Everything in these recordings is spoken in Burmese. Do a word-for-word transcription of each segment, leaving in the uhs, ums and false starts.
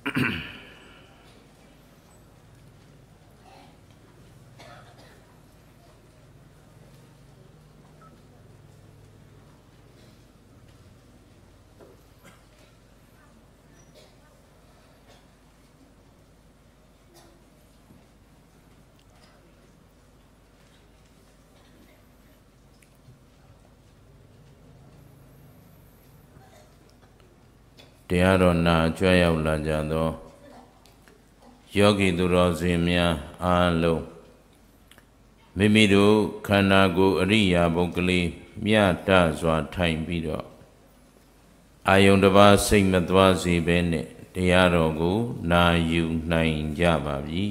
တရားတော်နာကြွရောက်လာကြသောယောဂီသူတော်စင်များအားလုံးမိမိတို့ခန္ဓာကိုယ်အရိယာပုဂ္ဂလိမြတ်တစွာထိုင်ပြီးတော့အာယုန်တစ်ပါးစိတ်မသွားစေဘဲနဲ့တရားတော်ကိုနာယူနိုင်ကြပါပြီ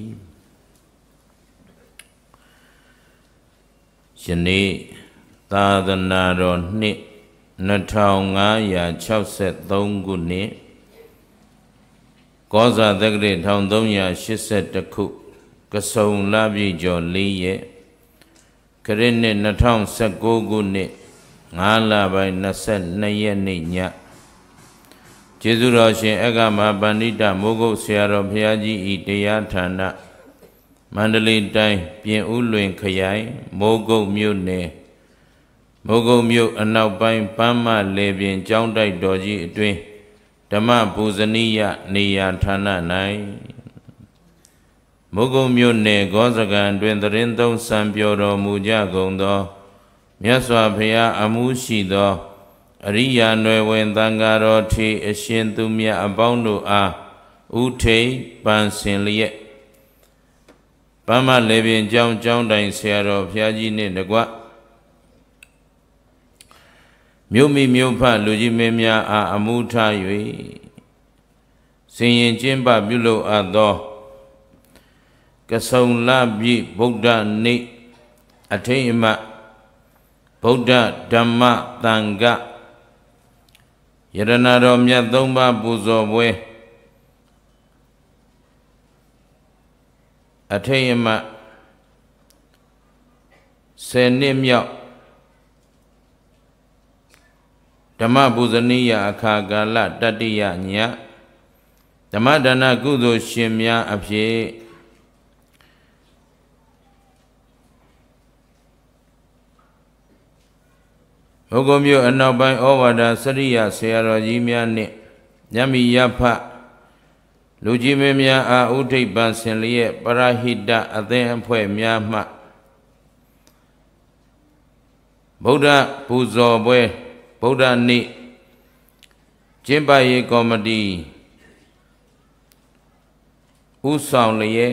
ယနေ့သာသနာတော်နှစ်နှစ်ထောင်ငါးရာခြောက်ဆယ်သုံးခုနှစ်ကောဇာတက္ကရာတစ်ထောင်သုံးရာရှစ်ဆယ်တစ်ခုကစုံလပြည့်ကျော်လေးရက်ခရစ်နှစ်နှစ်ထောင်ဆယ်ကိုးခုနှစ်ငါးလပိုင်းနှစ်ဆယ်နှစ်ရက်နေ့ညကျေးဇူးတော်ရှင်အဂမပန္နိတမိုးကုတ်ဆရာတော်ဘုရားကြီးဤတရားဌာနမန္တလေးတိုင်းပြင်ဦးလွင်ခရိုင်မိုးကုတ်မြို့နယ်မိုးကုတ်မြို့အနောက်ပိုင်းပန်းမလေပြင်ကျောင်းတိုက်တော်ကြီးအတွင်းဓမ္မပူဇနီယနေရာဌာန၌မိုးကုတ်မြို့နယ်ဂောဇကံတွင်သတင်းသုံးစံပြောတော်မူကြကုန်သောမြတ်စွာဘုရားအမှုရှိသောအရိယာနွယ်ဝင်သံဃာတော်ထေအရှင်သူမြတ်အပေါင်းတို့အားဥထိပ်ပန်းစင်လျက်ပန်းမလေပြင်ကျောင်းကျောင်းတိုင်ဆရာတော်ဘုရားကြီးနှင့်တကွမြို့မိမြို့ဖလူကြီးမင်းများအားအမှုထား၍ဆင်ရင်ကျင်းပပြုလုပ်အပ်သောကစုံလပြည့်ဗုဒ္ဓနေ့အထိမ်းအမှတ်ဗုဒ္ဓဓမ္မသံဃယရဏတော်မြတ်သုံးပါးပူဇော်ပွဲအထိမ်းအမှတ်ဆယ်နှစ်မြောက်ဓမ္မပူဇနီယအခါကာလတတိယညဓမ္မဒါနကုသိုလ်ရှင်များအဖြစ်ဘုဂုံမြို့အနောက်ပိုင်းဩဝါဒစရိယဆရာတော်ကြီးများနှင့်ညမိယဖလူကြီးမင်းများအားဥထိပ်ပန်းဆင်လျက်ပရဟိတအသင်းအဖွဲ့များမှဗုဒ္ဓပူဇော်ပွဲဗုဒ္ဓနေ့ကျင်းပရေးကော်မတီဥဆောင်လျက်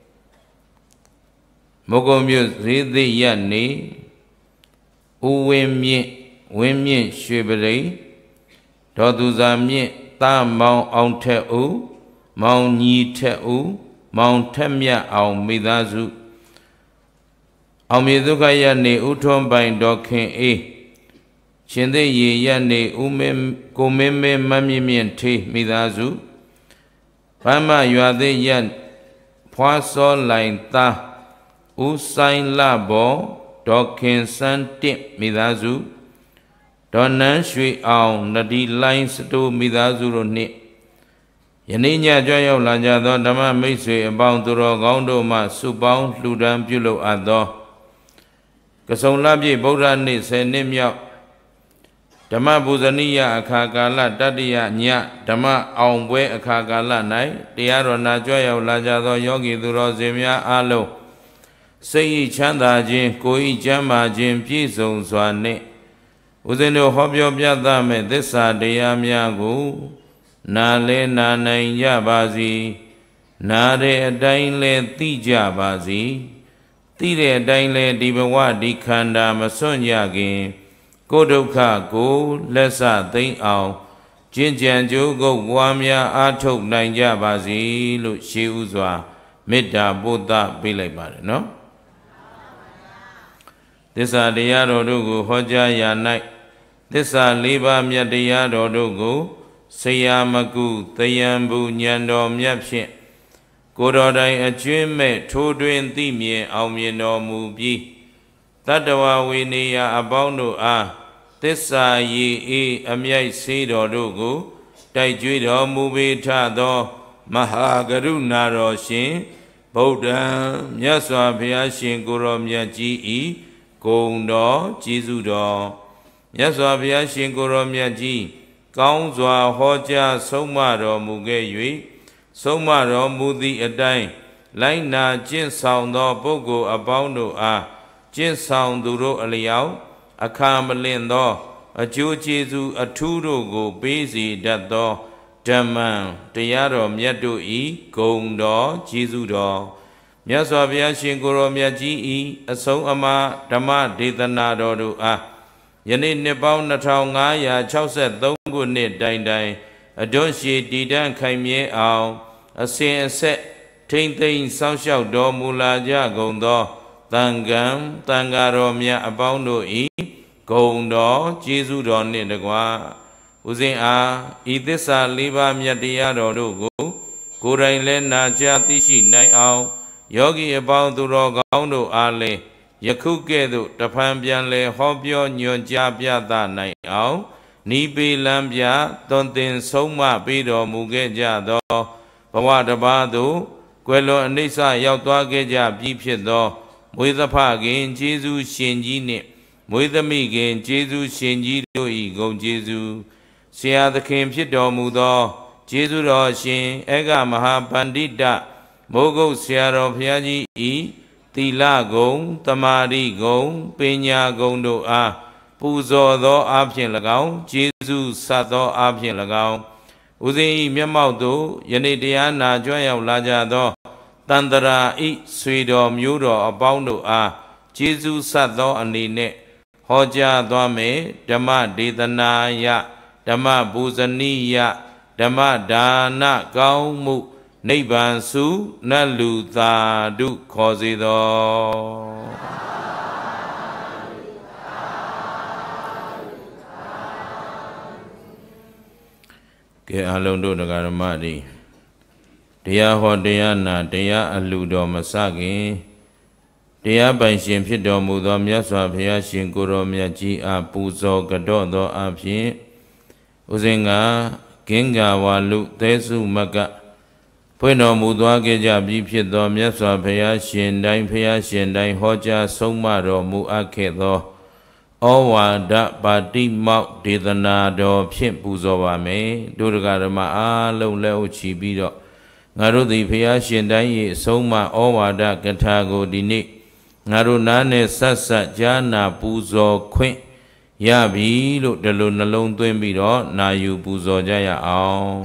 မုဂုံမြို့ဈေးသိရနေဥဝင်းမြင့်ဝင်းမြင့်ရွှေပရိဒေါ်သူဇာမြင့်တာမောင်အောင်ထက်ဦးမောင်ညီထက်ဦးမောင်ထက်မြတ်အောင်မိသားစုအောင်မြေဒုက္ခရနေဥထွန်းပိုင်ဒေါ်ခင်အေးရှင်သေရေရနေဥမင်းကိုမင်းမင်းမမြင့်မြင့်ထေးမိသားစုဗမ်းမရွာသေးရဖွာစောလိုင်သားဥဆိုင်လဘောဒေါ်ခင်စန်းတင့်မိသားစုဒေါ်နန်းရွှေအောင်နဒီလိုင်းစတိုးမိသားစုတို့နှင့်ယနေ့ညကြွရောက်လာကြသောဓမ္မမိတ်ဆွေအပေါင်းသူတော်ကောင်းတို့မှစုပေါင်းလှူဒန်းပြုလုပ်အပ်သောကစုံလပြည့်ဗုဒ္ဓနေ့ဆယ်နှစ်မြောက်ဓမ္မပူဇနီယအခါကာလတတိယညဓမ္မအောင်ပွဲအခါကာလ၌တရားတော်နာကြွရောက်လာကြသောယောဂီသူတော်စင်များအားလုံးစိတ်ဤချမ်းသာခြင်းကိုယ်ဤကျမ်းမာခြင်းပြည့်စုံစွာနှင့်ဦးဇင်းတို့ဟောပြောပြသမဲ့သစ္စာတရားများကိုနာလဲနာနိုင်ကြပါစေနာတဲ့အတိုင်းလဲသိကြပါစေသိတဲ့အတိုင်းလဲဒီဘဝဒီခန္ဓာမစွန့်ကြခင်ကိုယ်ဒုက္ခကိုလက်စသိမ့်အောင်ကျင့်ကြံကြိုးကုပ်ပွားများအားထုတ်နိုင်ကြပါစေလို့ရှေးဥစွာမေတ္တာပို့သပေးလိုက်ပါတယ်နော်သစ္စာတရားတော်တို့ကိုဟောကြားရာ၌သစ္စာလေးပါးမြတ်တရားတော်တို့ကိုဆရာမကုတယံဘူးဉာဏ်တော်မြတ်ဖြင့်ကိုယ်တော်တိုင်အကျွင်းမဲ့ထိုးတွင်သိမြင်အောင်မြင်တော်မူပြီးတတ္တဝဝေနေယအပေါင်းတို့အားသစ္စာရည်အေးအမြိုက်ဆေးတော်တို့ကိုတိုက်ကြွေးတော်မူပေထသော Mahagarunaroshin Buddha Myaswa Bhyashin Guru Myaji Gondo Jizudo Myaswa Bhyashin Guru Myaji Kaunzwa Hoja Somaro Muge Yui Somaro Mudi Adai Laina Jin Sound Bogo Abondo A Jin Sound Duro Aliao Akamalindo A Jojizu A Turo Go Busy Dato Dhammam Tayaro Myadu E Gondo Jizudo Myaswa Bhyashin Guru Myaji Asong Ama Dhamma Dedana Dodu A Yane Nepal Natao Ngaya Chauset Dongo Nit Dine Dine Adonshi Didan Kaimye Ao A Sin Set Ting Ting Sao Shao Do Mula Ja Gondo Tangam Tangaro Mya Abondo E Gondo Jizudo Nidagwa Uzin A Idisa Liba Myadiya Dodu Go Kurai Lena Jatishi Nai Ao Yogi Abondo Gondo Ale Yakukedu Tapambian Le Hobyo Nyon Jabya Da Nai Ao Nibi Lambia Tontin Soma Bido Muge Jado Pawadabadu Quello Anisa Yautwa Geja Bipido Muida Pagin Jesu Shenji Nip Muida Migin Jesu Shenji Do Ego Jesu Sia the Kim Pido Mudo Jesu Roshin Ega Mahabandita Mogo Siaro Piaji E Tila Gong Tamari Gong Penya Gondo A Puzo Do Abhin Lagao Jesu Sato Abhin Lagao Uzi Myamaudo Yanidiana Joya Laja Do Tandara I Swedo Mudo Abondo A Jesu Sato Anine Hoja Dome Dhamma Dedana Ya Dhamma Buzani Ya Dhamma Dana Gaumu Niban Su Nalu Thadu Kozido Ke Alondo Nagaramadi Dia Hodiana Dia Aludo Masagi Dia Banshin Pido Mudo Myaswa Bhyashin Guru Myaji A Puzo Gadodo Abhi Uzinga Ginga Walu Tesu Maga Pueno Mudwa Geja Bipido Myaswa Bhyashin Dine Bhyashin Dine Hoja Somaro Mu Akedo Owa Da Badi Mok Dedana Do Pit Puzowa Me Durgarama Alo Leo Chibido Naru the Bhyashin Dine Soma Owa Da Gatago Dini Naru Nane Sasa Jana Puzo Quint Yabi Look the Luna Lone Twimbido Nayu Puzo Jaya Ao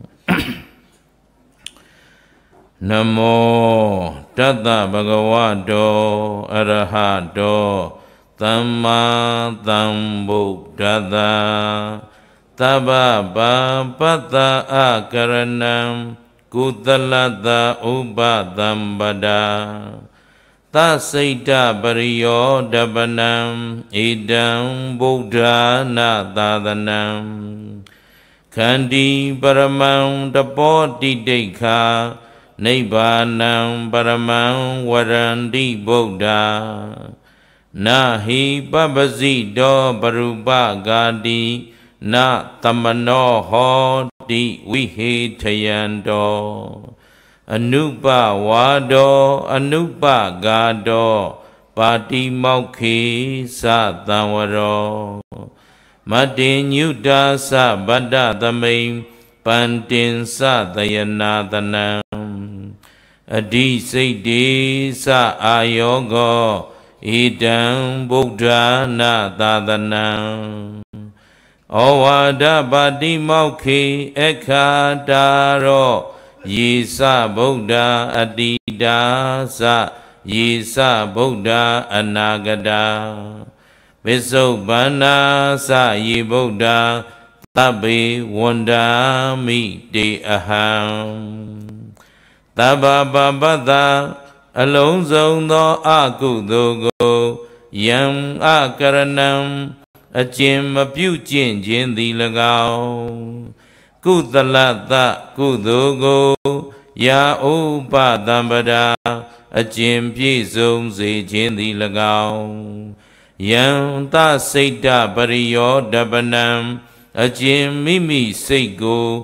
Namo Tata Bhagavato Arahato Tamma Tambuddhata Taba Bapata Akaranam Kutalata Ubadambada Tasaita Bariyo Dabanam Idam Buddha Nadadanam Kandi Paramam Tapoti Dekha Nibbānam Paramam Varandi Buddha Nahi Babasi Do Barupa Gadi Na Tamano Hodi Vihi Tayando Anupa Wado Anupa Gado Pati Mokhi Sa Tawaro Madin Yuda Sa Bada Tamim Pantin Sa Dayanadanam Adi Siddhi Sa Ayogo Idam Buddha Nadadanam Owada Badi Mokhi Ekadaro Yisa Buddha Adida Sa Yisa Buddha Anagada Visobana Sa Yi Buddha Tabi Wanda Mi De Aham Taba Babada Alonzo No Akudogo Yam Akaranam Achim Apujin Jin Di Lagao Kudalata Kudogo Ya Upa Dambada Achim Pizum Se Jin Di Lagao Yam Ta Seita Bariyo Dabanam Achim Mimi Sego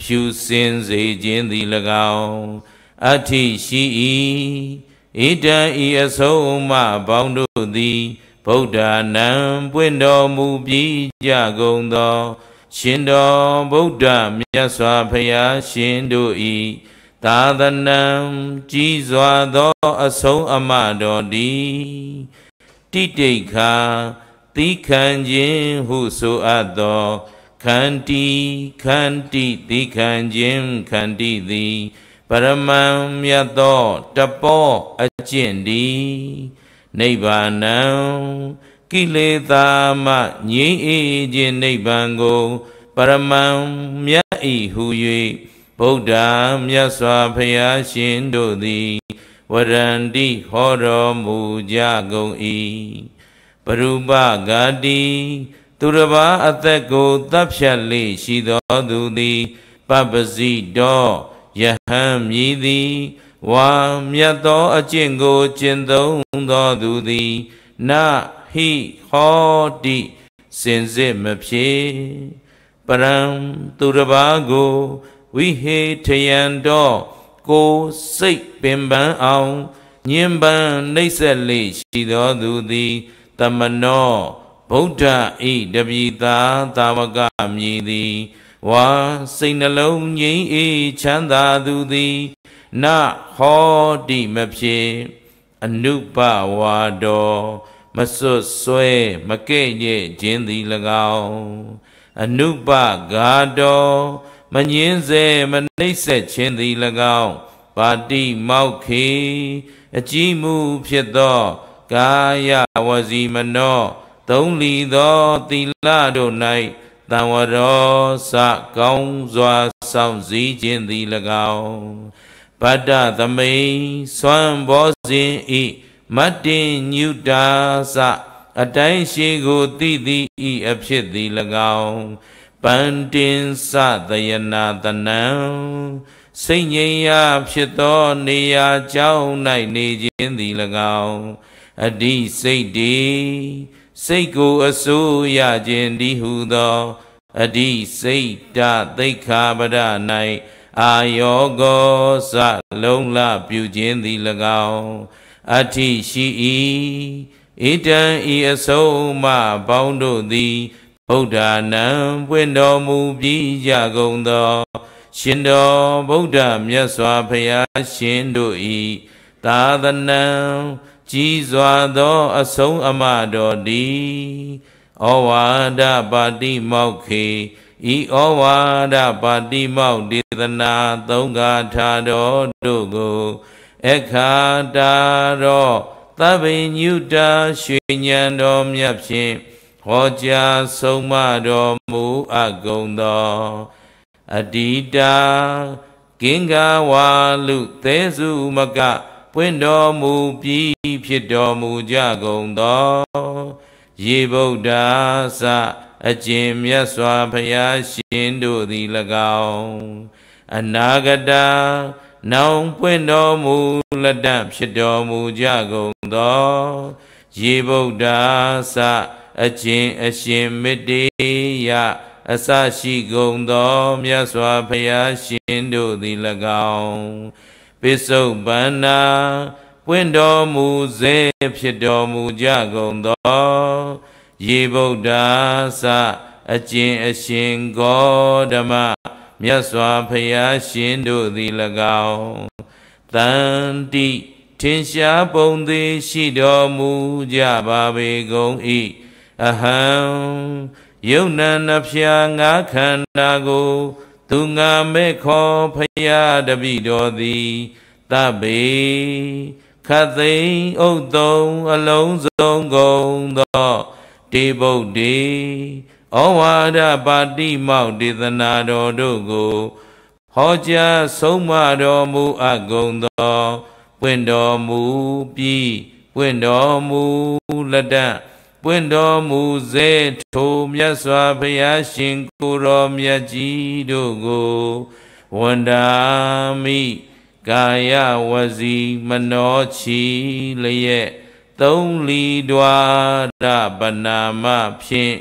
ဖြူစင်စေခြင်းသည်၎င်းအဋ္ဌိရှိ၏ဣတံဤအဆုံးအမပေါင်းတို့သည်ဗုဒ္ဓနာပွင့်တော်မူပြီးကြကုန်သောရှင်တော်ဗုဒ္ဓမြတ်စွာဘုရားရှင်တို့၏သာသနာကြီးစွာသောအဆုံးအမတော်သည်တိတိခာသီခံခြင်းဟုဆိုအပ်သောခန္တီခန္တီသီခံခြင်းခန္တီသည်ပရမံမြတ်သောတပောအကျင့်သည်နိဗ္ဗာနံကိလေသာမှငြိမ်းအေးခြင်းနိဗ္ဗာန်ကိုပရမံမြတ်ဤဟု၍ဗုဒ္ဓမြတ်စွာဘုရားရှင်တို့သည်ဝရန္တိဟောတော်မူကြကုန်၏ပရုပဂာတိသူတစ်ပါးအသက်ကိုတပ်ဖြတ်လေရှိသောသူသည်ပပ္ပစီတော်ယဟန်မြည်သည်ဝါမြတ်သောအကျင့်ကိုကျင့်သုံးသောသူသည်နဟိဟောတိစင်စစ်မဖြစ်ပရံသူတစ်ပါးကိုဝိဟေထယံတော်ကိုစိတ်ပင်ပန်းအောင်ညင်ပန်းနှိမ့်ဆက်လေရှိသောသူသည်တမနောဗုဒ္ဓဤတပိသာသာဝကမြည်သည်ဝါစိတ်နှလုံးငြိမ်းအေးချမ်းသာသူသည်နဟောတိမဖြစ်အနုပဝါတော်မစွတ်ဆွဲမကဲ့ရဲ့ခြင်းသည်၎င်းအနုပဂါတော်မငင်းစေမနှိမ့်ဆက်ခြင်းသည်၎င်းပါတိမောက်ခေအကြည်မှုဖြစ်သောကာယဝစီမနောသုံးလီသောသီလတို့၌တံဝရောစကောင်းစွာဆောင်စည်းခြင်းသည်၎င်းဗတ္တသမိန်စွမ်းဘောဇင်ဤမတ္တင်ညုတာစအတိုင်းရှိကိုသိသည်ဤအဖြစ်သည်၎င်းပန္တင်စသယနာတနံစိတ်ငြိမ်ရာဖြစ်သောနေရာကြောင်း၌နေခြင်းသည်၎င်းအဓိစိတ်တေစိတ်ကိုအစိုးရခြင်းဒီဟုသောအဓိစိတ်တသိက္ခာပဒ၌အာယောကောစလုံးလပြုခြင်းသည်၎င်းအဋ္ဌိရှိ၏ဣတံဤအဆုံးအမပေါင်းတို့သည်ဗုဒ္ဓနာပွင့်တော်မူပြီးကြကုန်သောရှင်တော်ဗုဒ္ဓမြတ်စွာဘုရားရှင်တို့၏သာသနာကြီးစွာသောအဆုံးအမတော်သည်ဩဝါဒပါတိမောက္ခေဤဩဝါဒပါတိမောက္ဒေသနာသုံးဂါထာတော်တို့ကိုအခါတာတော်သဗ္ဗညုတာရွှေဉဏ်တော်မြတ်ဖြင့်ဟောကြားဆုံးမတော်မူအပ်ကုန်သောအတ္တိတာကင်္ဂဝါလူသဲစုမကပွင့်တော်မူပြီးဖြစ်တော်မူကြကုန်သောယေဗုဒ္ဓစအကျင့်မြတ်စွာဘုရားရှင်တို့သည်၎င်းအနာဂတနောင်ပွင့်တော်မူလက်တဖြစ်တော်မူကြကုန်သောယေဗုဒ္ဓစအကျင့်အရှင်မေတ္တေယအစရှိကုန်သောမြတ်စွာဘုရားရှင်တို့သည်၎င်းပိစုပ္ပန္နာပွင့်တော်မူစေဖြစ်တော်မူကြကုန်သောယေဗုဒ္ဓစအကျင့်အရှင်ဂေါဓမမြတ်စွာဘုရားရှင်တို့သည်၎င်းတန်တိထင်ရှားပုံသေးရှိတော်မူကြပါပေကုန်၏အဟံယုံနာနှဖျားငါခန္ဓာကိုသူငါမဲ့ခေါ်ဖရာတပိတော်သည်တပေခသိင်ဥဒ္ဒုံအလုံးစုံကုန်သောတေဗုဒ္ဓေဩဝါဒပါတိမောက္ဒေသနာတော်တို့ကိုဟောကြားဆုံးမတော်မူအပ်ကုန်သောပွင့်တော်မူပြီးပွင့်တော်မူလက်တပွင့်တော်မူစေထိုမြတ်စွာဘုရားရှင်ကိုယ်တော်မြတ်ကြီးတို့ကိုဝန္ဒာမိကာယဝစီမနောချီလျက်သုံးလီဒွါရပနာမဖြင့်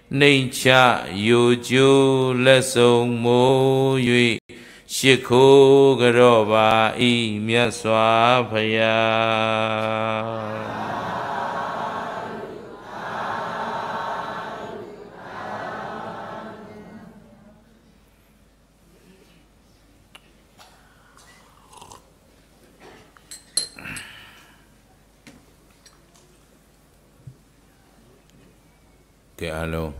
Ninh cha yu chu let sông mô yuy Shit khô gà rô bà y miết xóa phaya Kẻ alo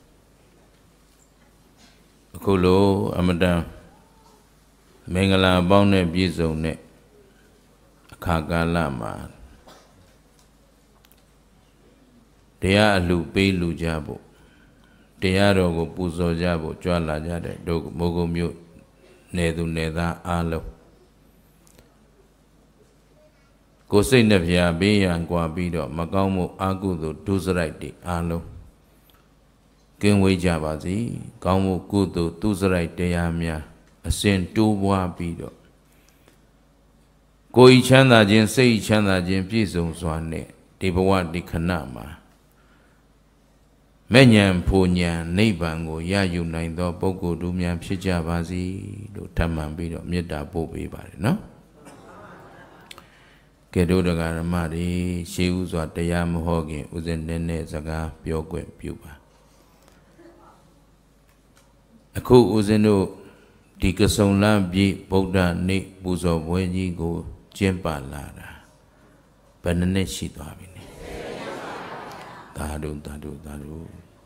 Cô lô Amadan Mengala bóng nè bí dâu nè Khá gà la mà Taya lù bê lù giá bộ Taya rô gô bù dô giá bộ Chua la giá đè Đô mô gô miêu Nè tu nè ta á lâu Cô xây nè phía bê yàn qua bí đỏ Mà cao mô á cụ tu đu sơ rạch đi á lâu Kinh vây giá bà dì Cao mô cụ tu đu sơ rạch taya mìa Sen tu bua bí đỏ Cô y chán đà chên xây y chán đà chên bí dông xoa nè Đi bà wá đi khả nạ mà Mẹ nhàn phô nhàn Nây bàn ngô ya yu nành đó Bố cô đu nhàn phía giá bà dì Đồ tham mạng bí đỏ Miết đà bố bí bà đế nó Kể đô đà gà rà mà đi Xê u xoa taya mô hò kì U zên nè nè zà gà Biô quyện biêu bà Aku u zên đô Đi cơ sông la bí Bốc đà nị bù dò bùi dì gô Chên bà la ra Bà nè nè xì tòa bí nè Ta đu ta đu ta đu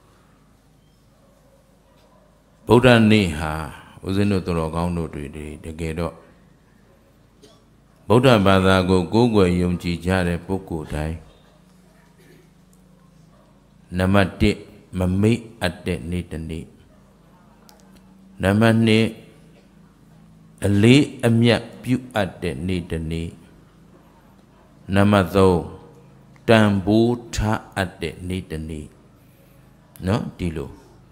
Bốc đà nị hà U zên đô tò lò gong đô tùy đi Để kê đọ Bốc đà bà đà gô gô quay yông chì chá rè bốc cổ thái Nama tị Mà mê át tệ nị tà nị Nama nị A lê a miạc biu át tệ nị tà nị Nama dâu Tàn bố thá át tệ nị tà nị Nó đi lô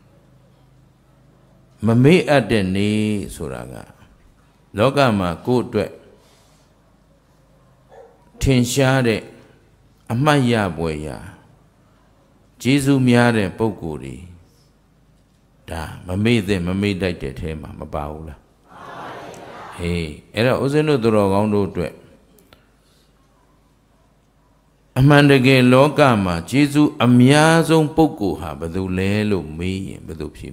Mà mê át tệ nị Sô rà gà Ló gà mà cô tuệ Thiên xá rè A mát yá bùi yá Chí dụ miá rè bốc cổ đi Đà mà mê dè mà mê đạch tệ thế mà mà bảo là Hê Ê ra ô zên đô tù rò gong đô tuệ A man đà kê ló gà mà Chí dụ a miá dông bốc cổ hà Bà dụ lé lô mê yến bà dụ phim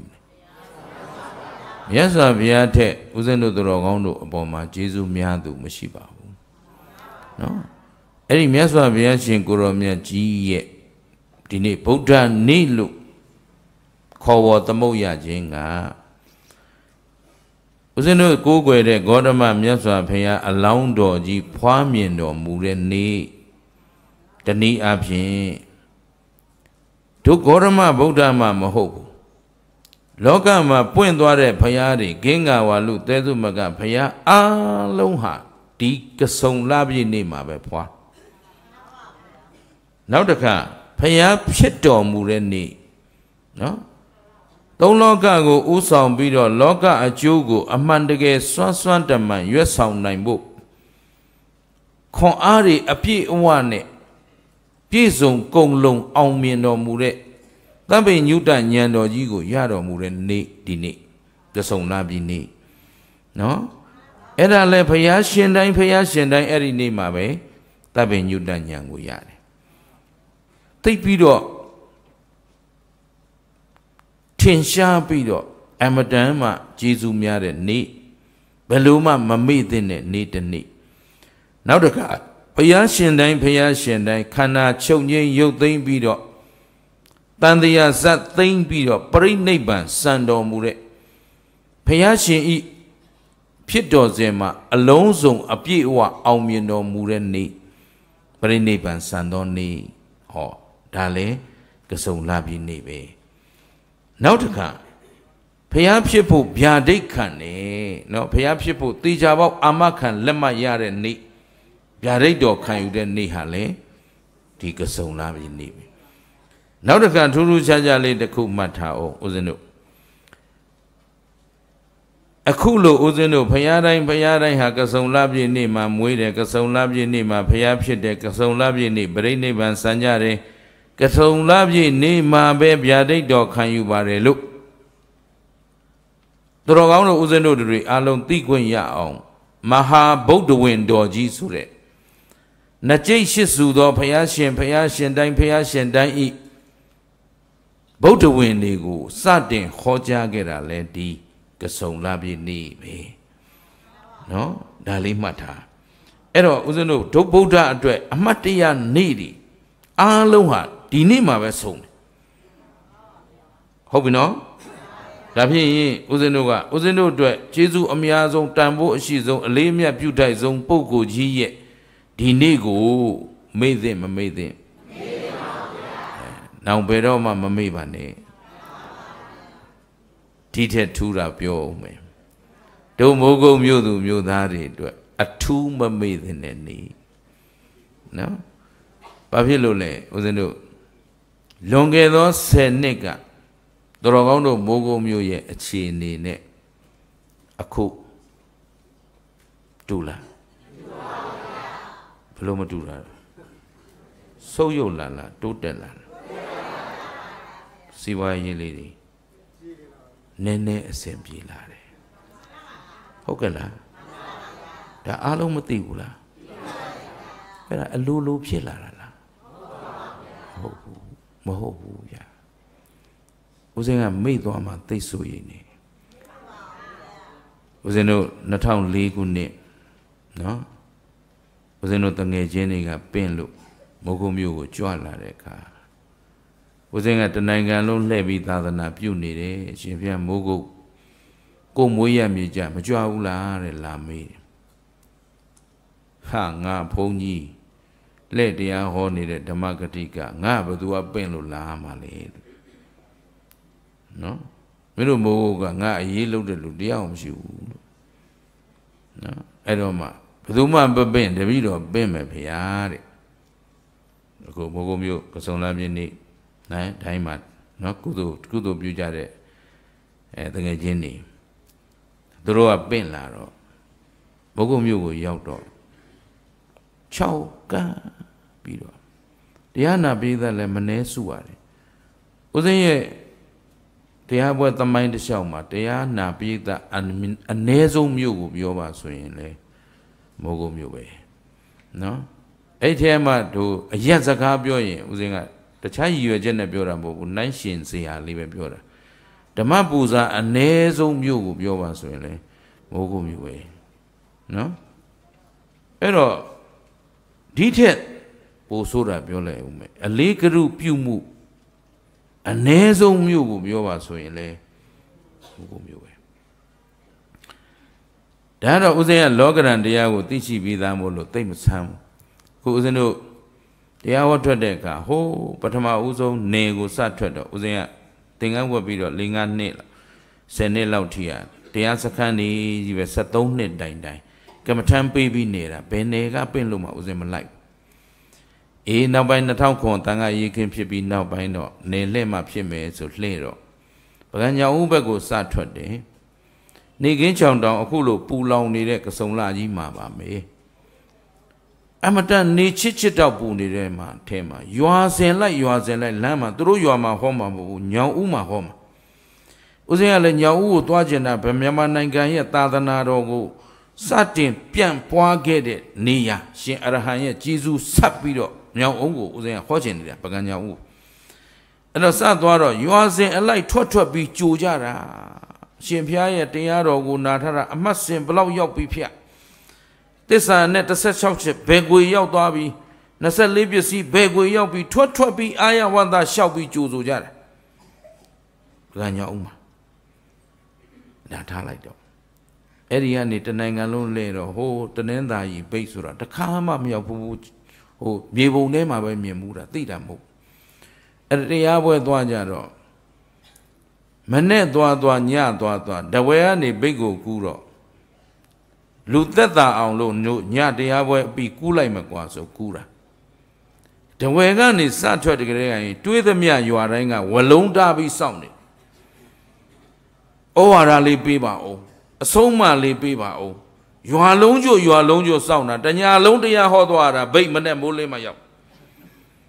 Miá xà bìa thệ Ô zên đô tù rò gong đô Bò mà Chí dụ miá dụ mà xì bảo Nó Ê đi miá xà bìa xìn cổ rò miá chí yẹ Đi nê bốc đà nê lụ Khó vò tâm mâu yá chên ngà Ô zên đô cố quay rè Gó đà mà miá xà bìa A lóng đỏ chí phá miền đỏ mù rè nê Tà nê áp xìn Thú gó đà mà bốc đà mà mà hô Ló gà mà bùn tòa rè phá rì Kén ngà wà lụ tê tu mà gà phá á lông hà Tí cơ sông lá bí nê mà bè phá Nào đà khá Phá phết đỏ mù rè nê Nó Tông ló gà gô ú sòng bí đỏ Ló gà à chú gô A man đà kê xoan xoan tà man Yuét sòng nành bộ Khóng á rì a bí wà nè Bí dông công lông Ông miền đỏ mù rè Tà bè nhú tà nhàn đỏ dì gô Yá đỏ mù rè nê Đi nê Cơ sông lá bí nê Nó Ê ra lè phá xên đánh phá xên đánh Ê rì nê mà bè Tà bè nhú tà nhàn gô yá nè Tích bí đỏ Thiên xá bí đỏ Em mà đàn mà Chí dụ miá rè nê Bà lô mà mà mê tên nè nê tà nê Nào đà khá Phá xên đánh phá xên đánh Khá nà chốc nhên yốc tinh bí đỏ Tàn tà yá sát tinh bí đỏ Parí nây bàn sàn đỏ mù rè Phá xên y Phiết đỏ dè mà A lông dông a bí wà Ông miền đỏ mù rè nê Parí nây bàn sàn đỏ nê Hò Đà lẽ Cơ sông lá bí nê bè Nào đà khá Phá phiết phô bìa đếch khăn nè Phá phiết phô tì chà bọc Á mạ khăn lẹ mạ yá rè nê Bìa đếch đỏ khăn yu rè nê hà lẽ Tí cơ sông lá bí nê bè Nào đà khá thú rú chá chá lê Đà khu mát thả ô Ô zên đô A khu lô ô zên đô Phá đánh phá đánh hà cơ sông lá bí nê mà Muối rè cơ sông lá bí nê mà Phá phiết rè cơ sông lá bí nê Bà rê nê bàn sàn chá rè ကဆုံလာပြည့်နေမှာပဲဗျာဒိတ်တော်ခံယူပါတယ်လို့တော်ကောင်းတို့ဦးဇင်းတို့တွေအားလုံးသိခွင့်ရအောင်မဟာဗုဒ္ဓဝင်တော်ကြီးဆိုတဲ့နှစ်ကျိတ်ရှိစုသောဘုရားရှင်ဘုရားရှင်တိုင်းဘုရားရှင်တိုင်းဤဗုဒ္ဓဝင်တွေကိုစတင်ဟောကြားခဲ့တာလဲဒီကဆုံလာပြည့်နေ့ပဲနော်ဒါလေးမှတ်ထားအဲ့တော့ဦးဇင်းတို့ဒုဗုဒ္ဓအတွက်အမှတ်တရနေ့ဒီအားလုံးဟာဒီနေ့မှာပဲဆုံးတယ်ဟုတ်ပြီနော်ဒါဖြင့်ဦးဇင်းတို့ကဦးဇင်းတို့အတွက်ကျေးဇူးအများဆုံးတန်ဖိုးအရှိဆုံးအလေးအမြတ်ပြုထိုက်ဆုံးပုဂ္ဂိုလ်ကြီးရဲ့ဒီနေ့ကိုမေ့သင့်မမေ့သင့်မေ့ပါဗျာနောင်ဘယ်တော့မှမမေ့ပါနဲ့ဒီထက်ထူးတာပြောဦးမယ်တို့မိုးကုတ်မြို့သူမြို့သားတွေအတွက်အထူးမမေ့သင့်တဲ့နေ့နော်ဘာဖြစ်လို့လဲဦးဇင်းတို့လွန်ခဲ့သောဆယ်နှစ်ကတော်ကောင်းတို့မိုးကုတ်မြို့ရဲ့အခြေအနေနဲ့အခုတူလားဘယ်လိုမတူတာဆုပ်ယုပ်လာလားတိုးတက်လာလားစီဝါရေးလေးတွေနည်းနည်းအဆင်ပြေလာတယ်ဟုတ်ကဲ့လားဒါအားလုံးမသိဘူးလားအဲ့ဒါအလိုလိုဖြစ်လာတာလားဟုတ်ဘူးမဟုတ်ဘူးဗျာဦးဇင်းကမိတ်သွားမှသိဆိုရည်နေဦးဇင်းတို့နှစ်ထောင်လေးခုနှစ်နော်ဦးဇင်းတို့တငယ်ချင်းတွေကပင့်လို့မိုးကုတ်မြို့ကိုကြွလာတဲ့အခါဦးဇင်းကတနိုင်ငံလုံးလှည့်ပြီးသာသနာပြုနေတယ်အရှင်ဘုရားမိုးကုတ်ကိုမွေးရမြေကြမကြွဘူးလားတဲ့လာမေးဟာငါဘုန်းကြီးလက်တရားဟောနေတဲ့ဓမ္မဂတိကငါဘယ်သူကပင့်လို့လာမှာလဲနော်မင်းတို့မိုးကုတ်ကငါအေးလုံးတဲ့လူတရားမရှိဘူးလို့နော်အဲ့တော့မှဘယ်သူမှမပင့်တပည့်တော်ပင့်မယ်ဖေဟာတဲ့အခုမိုးကုတ်မြို့ကဆုံလာပြည့်နေ့နိုင်တိုင်းမှာနော်ကုသိုလ်ကုသိုလ်ပြုကြတဲ့အဲတကယ်ချင်းနေသူတို့ကပင့်လာတော့မိုးကုတ်မြို့ကိုရောက်တော့၆ကန်းပြီးတော့တရားနာပိသတ်လည်းမနှဲစုရတယ်ဦးဇင်းရဲ့တရားပွဲသမိုင်းတစ်လျှောက်မှာတရားနာပိသတ်အနည်းဆုံးမြို့ကိုပြောပါဆိုရင်လေမိုးကုတ်မြို့ပဲနော်အဲ့ထဲမှာတို့အရက်စကားပြောရင်ဦးဇင်းကတခြားရည်ရွယ်ချက်နဲ့ပြောတာမဟုတ်ဘူးနိုင်ရှင်စရာလေးပဲပြောတာဓမ္မပူဇာအနည်းဆုံးမြို့ကိုပြောပါဆိုရင်လေမိုးကုတ်မြို့ပဲနော်အဲ့တော့ဒီထက်ပိုဆိုတာပြောလိုက်ဦးမယ်အလေးကရုပြုမှုအနည်းဆုံးမြို့ကိုပြောပါဆိုရင်လေမိုးကုတ်မြို့ပဲဒါတော့ဦးဇင်းကလောကရန်တရားကိုသိရှိပြီးသားမို့လို့သိမဆန်းဘူးခုဦးဇင်းတို့တရားဝတ်ထွက်တဲ့အခါဟိုးပထမဦးဆုံးနေကိုစထွက်တော့ဦးဇင်းကသင်္ကန်းဝတ်ပြီးတော့၄-၅နှစ်ဆယ်နှစ်လောက်ထိရတရားစခန်းနေကြီးပဲ၁၃နှစ်တိုင်တိုင်ကမ္မထမ်းပေးပြီးနေတာဘယ်နေကပင့်လို့မှဦးဇင်းမလိုက်အေးနောက်ပိုင်း၂၀၀၉တန်ခါရေးခင်းဖြစ်ပြီးနောက်ပိုင်းတော့နေလှည့်မှဖြစ်မယ်ဆိုလှည့်တော့ပကံညောင်ဦးဘက်ကိုစထွက်တယ်နေကင်းချောင်တောင်အခုလိုပူလောင်နေတဲ့ကဆုံလာကြီးမှာပါမေအမတန်နေချစ်ချစ်တော့ပူနေတဲ့မှာထဲမှာရွာစင်လိုက်ရွာစင်လိုက်လမ်းမှာသူတို့ရွာမှာဟောမှာမဟုတ်ဘူးညောင်ဦးမှာဟောမှာဦးဇင်းကလည်းညောင်ဦးကိုသွားကျင်တာဗမြန်မာနိုင်ငံရဲ့သာသနာတော်ကိုစတင်ပြန့်ပွားခဲ့တဲ့နေရာရှင်အရဟံရဲ့ကျေးဇူးဆက်ပြီးတော့ညောင်ဦးကိုဦးဇင်းကဟောကျင်နေတာပကံညောင်ဦးအဲ့တော့စသွားတော့ရွာစင်အလိုက်ထွက်ထွက်ပြီးကြိုကြတာရှင်ဖျားရဲ့တရားတော်ကိုနာထားတာအမှတ်စဉ်ဘလောက်ရောက်ပြီးဖျက်သစ္စာနဲ့တစ်ဆယ့်၆ချက်ဘယ်ကိုရောက်သွားပြီး၂၄ပစ္စည်းဘယ်ကိုရောက်ပြီးထွက်ထွက်ပြီးအာရဝန္တာလျှောက်ပြီးကြိုဆိုကြတယ်ပကံညောင်ဦးမှာနာထားလိုက်တော့အဲ့ဒီကနေတနိုင်ငံလုံးလဲတော့ဟိုတနင်္သာရီဘိတ်ဆိုတာတခါမှမရောက်ဘူးဟိုမြေပုံထဲမှာပဲမြင်မှုတာသိတာမဟုတ်အဲ့တရားပွဲသွားကြတော့မနဲ့သွားသွားညသွားသွားတဝဲကနေဘိတ်ကိုကူးတော့လူသက်သာအောင်လို့ညတရားပွဲအပြီးကူးလိုက်မကွာဆိုကူးတာတဝဲကနေစထွက်တကယ်ရင်တွေးသမျှရွာတိုင်းကဝလုံးတားပြီးစောင့်နေဩဝါဒလေးပေးပါဦးအဆုံးအမလေးပေးပါဦးရွာလုံးကျို့ရွာလုံးကျို့စောင့်တာတညာလုံးတရားဟောသွားတာဘိတ်မနဲ့မိုးလေးမှရောက်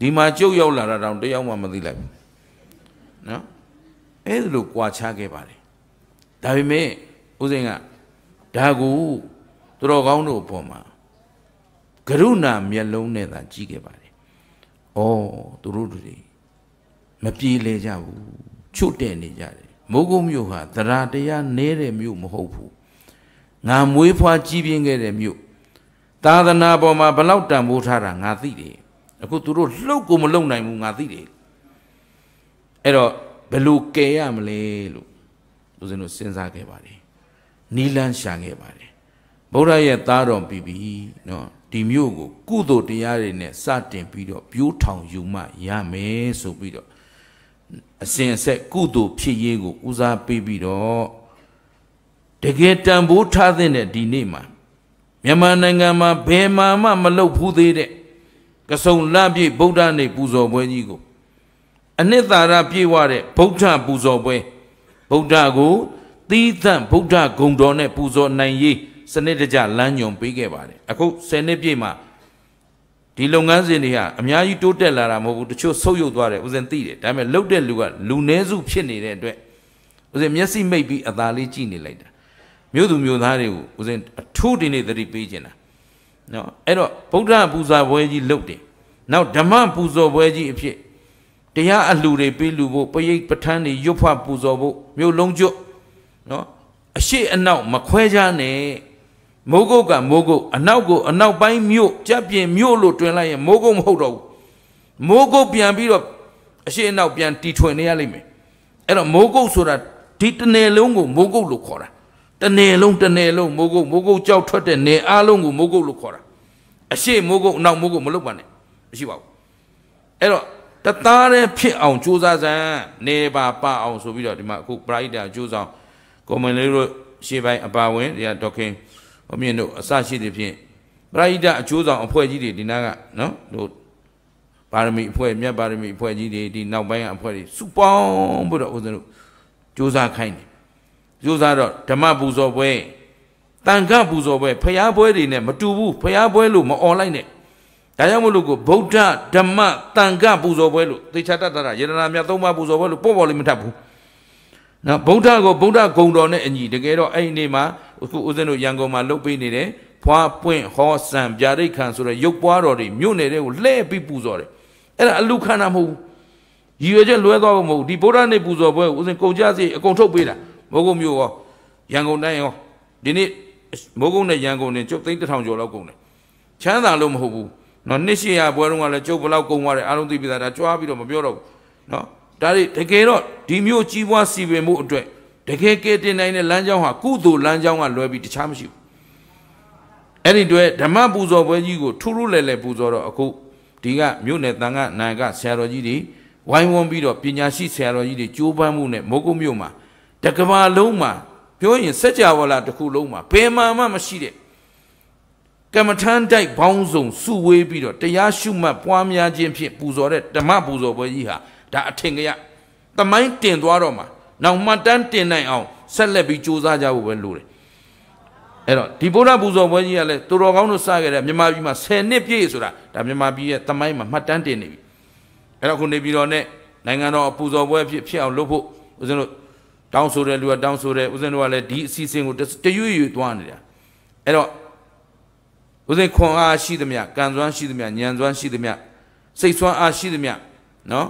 ဒီမှာကျုပ်ရောက်လာတာတောင်တယောက်မှမသိလိုက်ဘူးနော်အဲ့ဒါလိုကြွာချခဲ့ပါတယ်ဒါပေမဲ့ဦးဇင်းကဒါကိုသူတော်ကောင်းတို့အပေါ်မှာကရုဏာမျက်လုံးနဲ့သာကြည့်ခဲ့ပါတယ်ဩသူတို့တွေမပြေလဲကြဘူးချွတ်တဲ့နေကြတယ်မိုးကုတ်မြို့ဟာသရတရားနဲတဲ့မြို့မဟုတ်ဘူးငါမွေးဖွားကြီးပြင်းခဲ့တဲ့မြို့သာသနာပေါ်မှာဘလောက်တန်ဖိုးထားတာငါသိတယ်အခုသူတို့လှုပ်ကိုမလုံနိုင်ဘူးငါသိတယ်အဲ့တော့ဘယ်လိုကယ်ရမလဲလို့ဦးဇင်းတို့စဉ်းစားခဲ့ပါတယ်နီလန်းရှာခဲ့ပါတယ်ဗုဒ္ဓရဲ့သားတော်ပြီးပြီနော်ဒီမြို့ကိုကုသိုလ်တရားတွေနဲ့စတင်ပြီးတော့ပြိုးထောင်ယူမှရမယ်ဆိုပြီးတော့အစဉ်အဆက်ကုသိုလ်ဖြစ်ရေးကိုဦးစားပေးပြီးတော့တကယ်တန်ဖိုးထားတဲ့ဒီနေ့မှာမြန်မာနိုင်ငံမှာဘယ်မှမမလုပ်ဘူးသေးတဲ့ကစုံလပြည့်ဗုဒ္ဓနေ့ပူဇော်ပွဲကြီးကိုအနှစ်သာရပြည့်ဝတဲ့ဗုဒ္ဓပူဇော်ပွဲဗုဒ္ဓကိုသီးသန့်ဗုဒ္ဓဂုံတော်နဲ့ပူဇော်နိုင်ရေးစနစ်တကျလမ်းညွှန်ပေးခဲ့ပါတယ်အခုဆယ်နှစ်ပြည့်မှာဒီလုပ်ငန်းစဉ်တွေဟာအများကြီးတိုးတက်လာတာမဟုတ်ဘူးတချို့ဆုတ်ယုတ်သွားတယ်ဦးဇင်းသိတယ်ဒါပေမဲ့လှုပ်တဲ့လူကလူနည်းစုဖြစ်နေတဲ့အတွက်ဦးဇင်းမျက်စိမိတ်ပြီးအသာလေးကြည့်နေလိုက်တာမြို့သူမြို့သားတွေကိုဦးဇင်းအထူးဒီနေ့သတိပေးခြင်းတာနော်အဲ့တော့ဗုဒ္ဓပူဇော်ပွဲကြီးလုပ်တယ်နောက်ဓမ္မပူဇော်ပွဲကြီးအဖြစ်တရားအလှူတွေပေးလူဖို့ပရိတ်ပဋ္ဌာန်းတွေရွတ်ဖတ်ပူဇော်ဖို့မြို့လုံးကျွတ်နော်အရှိအနောက်မခွဲခြားနဲ့မိုးကုတ်ကမိုးကုတ်အနောက်ကိုအနောက်ပိုင်းမြို့ကြက်ပြင်မြို့လို့တွင်လိုက်ရင်မိုးကုတ်မဟုတ်တော့ဘူးမိုးကုတ်ပြန်ပြီးတော့အရှိအနောက်ပြန်တီထွင်နေရလိမ့်မယ်အဲ့တော့မိုးကုတ်ဆိုတာဒီတနယ်လုံးကိုမိုးကုတ်လို့ခေါ်တာတနယ်လုံးတနယ်လုံးမိုးကုတ်မိုးကုတ်ကြောက်ထွက်တဲ့နယ်အားလုံးကိုမိုးကုတ်လို့ခေါ်တာအရှိမိုးကုတ်အနောက်မိုးကုတ်မလုပ်ပါနဲ့မရှိပါဘူးအဲ့တော့တသားတည်းဖြစ်အောင်ကြိုးစားစမ်းနေပါပအောင်ဆိုပြီးတော့ဒီမှာအခုပရိဒာကြိုးဆောင်ကွန်မန်လေးတို့ရှေ့ပိုင်းအပါဝင်ဒီကဒေါခင်အမြင့်တို့အစရှိတဲ့ဖြင့်ပရိဒာအကျိုးဆောင်အဖွဲ့ကြီးတွေဒီနားကနော်တို့ပါရမီအဖွဲ့မြတ်ပါရမီအဖွဲ့ကြီးတွေဒီနောက်ပိုင်းကအဖွဲ့တွေစုပေါင်းပြီးတော့ဦးဇင်းတို့ကြိုးစားခိုင်းတယ်ကြိုးစားတော့ဓမ္မပူဇော်ပွဲတန်ခါပူဇော်ပွဲဖျားပွဲတွေနဲ့မတူဘူးဖျားပွဲလို့မអော်လိုက်နဲ့ဒါကြောင့်မလို့ကိုဗုဒ္ဓဓမ္မတန်ခါပူဇော်ပွဲလို့သေချာတတ်တာယတနာမြတ်သုံးပါးပူဇော်ပွဲလို့ပေါ့ပေါ့လေးမထပ်ဘူးနော်ဗုဒ္ဓကိုဗုဒ္ဓဂုံတော်နဲ့အညီတကယ်တော့အဲ့ဒီနေ့မှာအခုဦးဇင်းတို့ရန်ကုန်မှာလုပ်ပေးနေတယ်ဖွာပွင့်ဟောစံဗျာဒိတ်ခံဆိုတဲ့ရုပ်ပွားတော်တွေမြို့နယ်တွေကိုလှည့်ပြီးပူဇော်တယ်အဲ့ဒါအလူခန္ဓာမဟုတ်ဘူးရည်ရွယ်ချက်လွဲသွားဖို့မဟုတ်ဘူးဒီဗုဒ္ဓနေ့ပူဇော်ပွဲကိုဦးဇင်းကုန်ကြစီအကုန်ထုတ်ပေးတာမိုးကုတ်မြို့ရောရန်ကုန်တိုင်းရောဒီနေ့မိုးကုတ်နဲ့ရန်ကုန်နဲ့ကျုပ်သိန်းတစ်ထောင်ကျော်လောက်ကုန်တယ်ချမ်းသာလို့မဟုတ်ဘူးနော်နှစ်ရှိရပွဲတုန်းကလည်းကျုပ်ဘလောက်ကုန်သွားတယ်အားလုံးသိပြီသားဒါကြွားပြီးတော့မပြောတော့ဘူးနော်ဒါတွေတကယ်တော့ဒီမျိုးကြီးပွားစီပင်မှုအတွက်တကယ်ကဲတင်နိုင်တဲ့လမ်းကြောင်းဟာကုသိုလ်လမ်းကြောင်းကလွယ်ပြီးတခြားမရှိဘူးအဲ့ဒီတွေ့ဓမ္မပူဇော်ပွဲကြီးကိုထူးထူးလဲလဲပူဇော်တော့အခုဒီကမြို့နယ်တန်ခါနာကဆရာတော်ကြီးတွေဝိုင်းဝန်းပြီးတော့ပညာရှိဆရာတော်ကြီးတွေကြိုးပမ်းမှုနဲ့မိုးကုတ်မြို့မှာတကဘာလုံးမှာပြောရင်စัจ java လာတစ်ခုလုံးမှာဘယ်မှမှမရှိတဲ့ကမ္မထမ်းတိုက်ဘောင်းစုံစုဝေးပြီးတော့တရားရှုမှတ်ပွားများခြင်းဖြင့်ပူဇော်တဲ့ဓမ္မပူဇော်ပွဲကြီးဟာဒါအထင်ကြရသမိုင်းတင်သွားတော့မှာနောက်မှတ်တမ်းတင်နိုင်အောင်ဆက်လက်ပြီးကြိုးစားကြဖို့ပဲလိုတယ်အဲ့တော့ဒီဗုဒ္ဓပူဇော်ပွဲကြီးကလည်းသူတော်ကောင်းတို့စခဲ့တဲ့မြန်မာပြည်မှာဆယ်နှစ်ပြည့်ဆိုတာဒါမြန်မာပြည်ရဲ့သမိုင်းမှာမှတ်တမ်းတင်နေပြီအဲ့တော့ခုနေပြည်တော်နဲ့နိုင်ငံတော်အပူဇော်ပွဲဖြစ်ဖြစ်အောင်လုပ်ဖို့ဦးဇင်းတို့တောင်းဆိုတဲ့လူကတောင်းဆိုတယ်ဦးဇင်းတို့ကလည်းဒီအစီအစဉ်ကိုတရွေ့ရွေ့သွားနေတာအဲ့တော့ဦးဇင်းခွန်အားရှိသမျှကံစွမ်းရှိသမျှဉာဏ်စွမ်းရှိသမျှစိတ်စွမ်းအားရှိသမျှနော်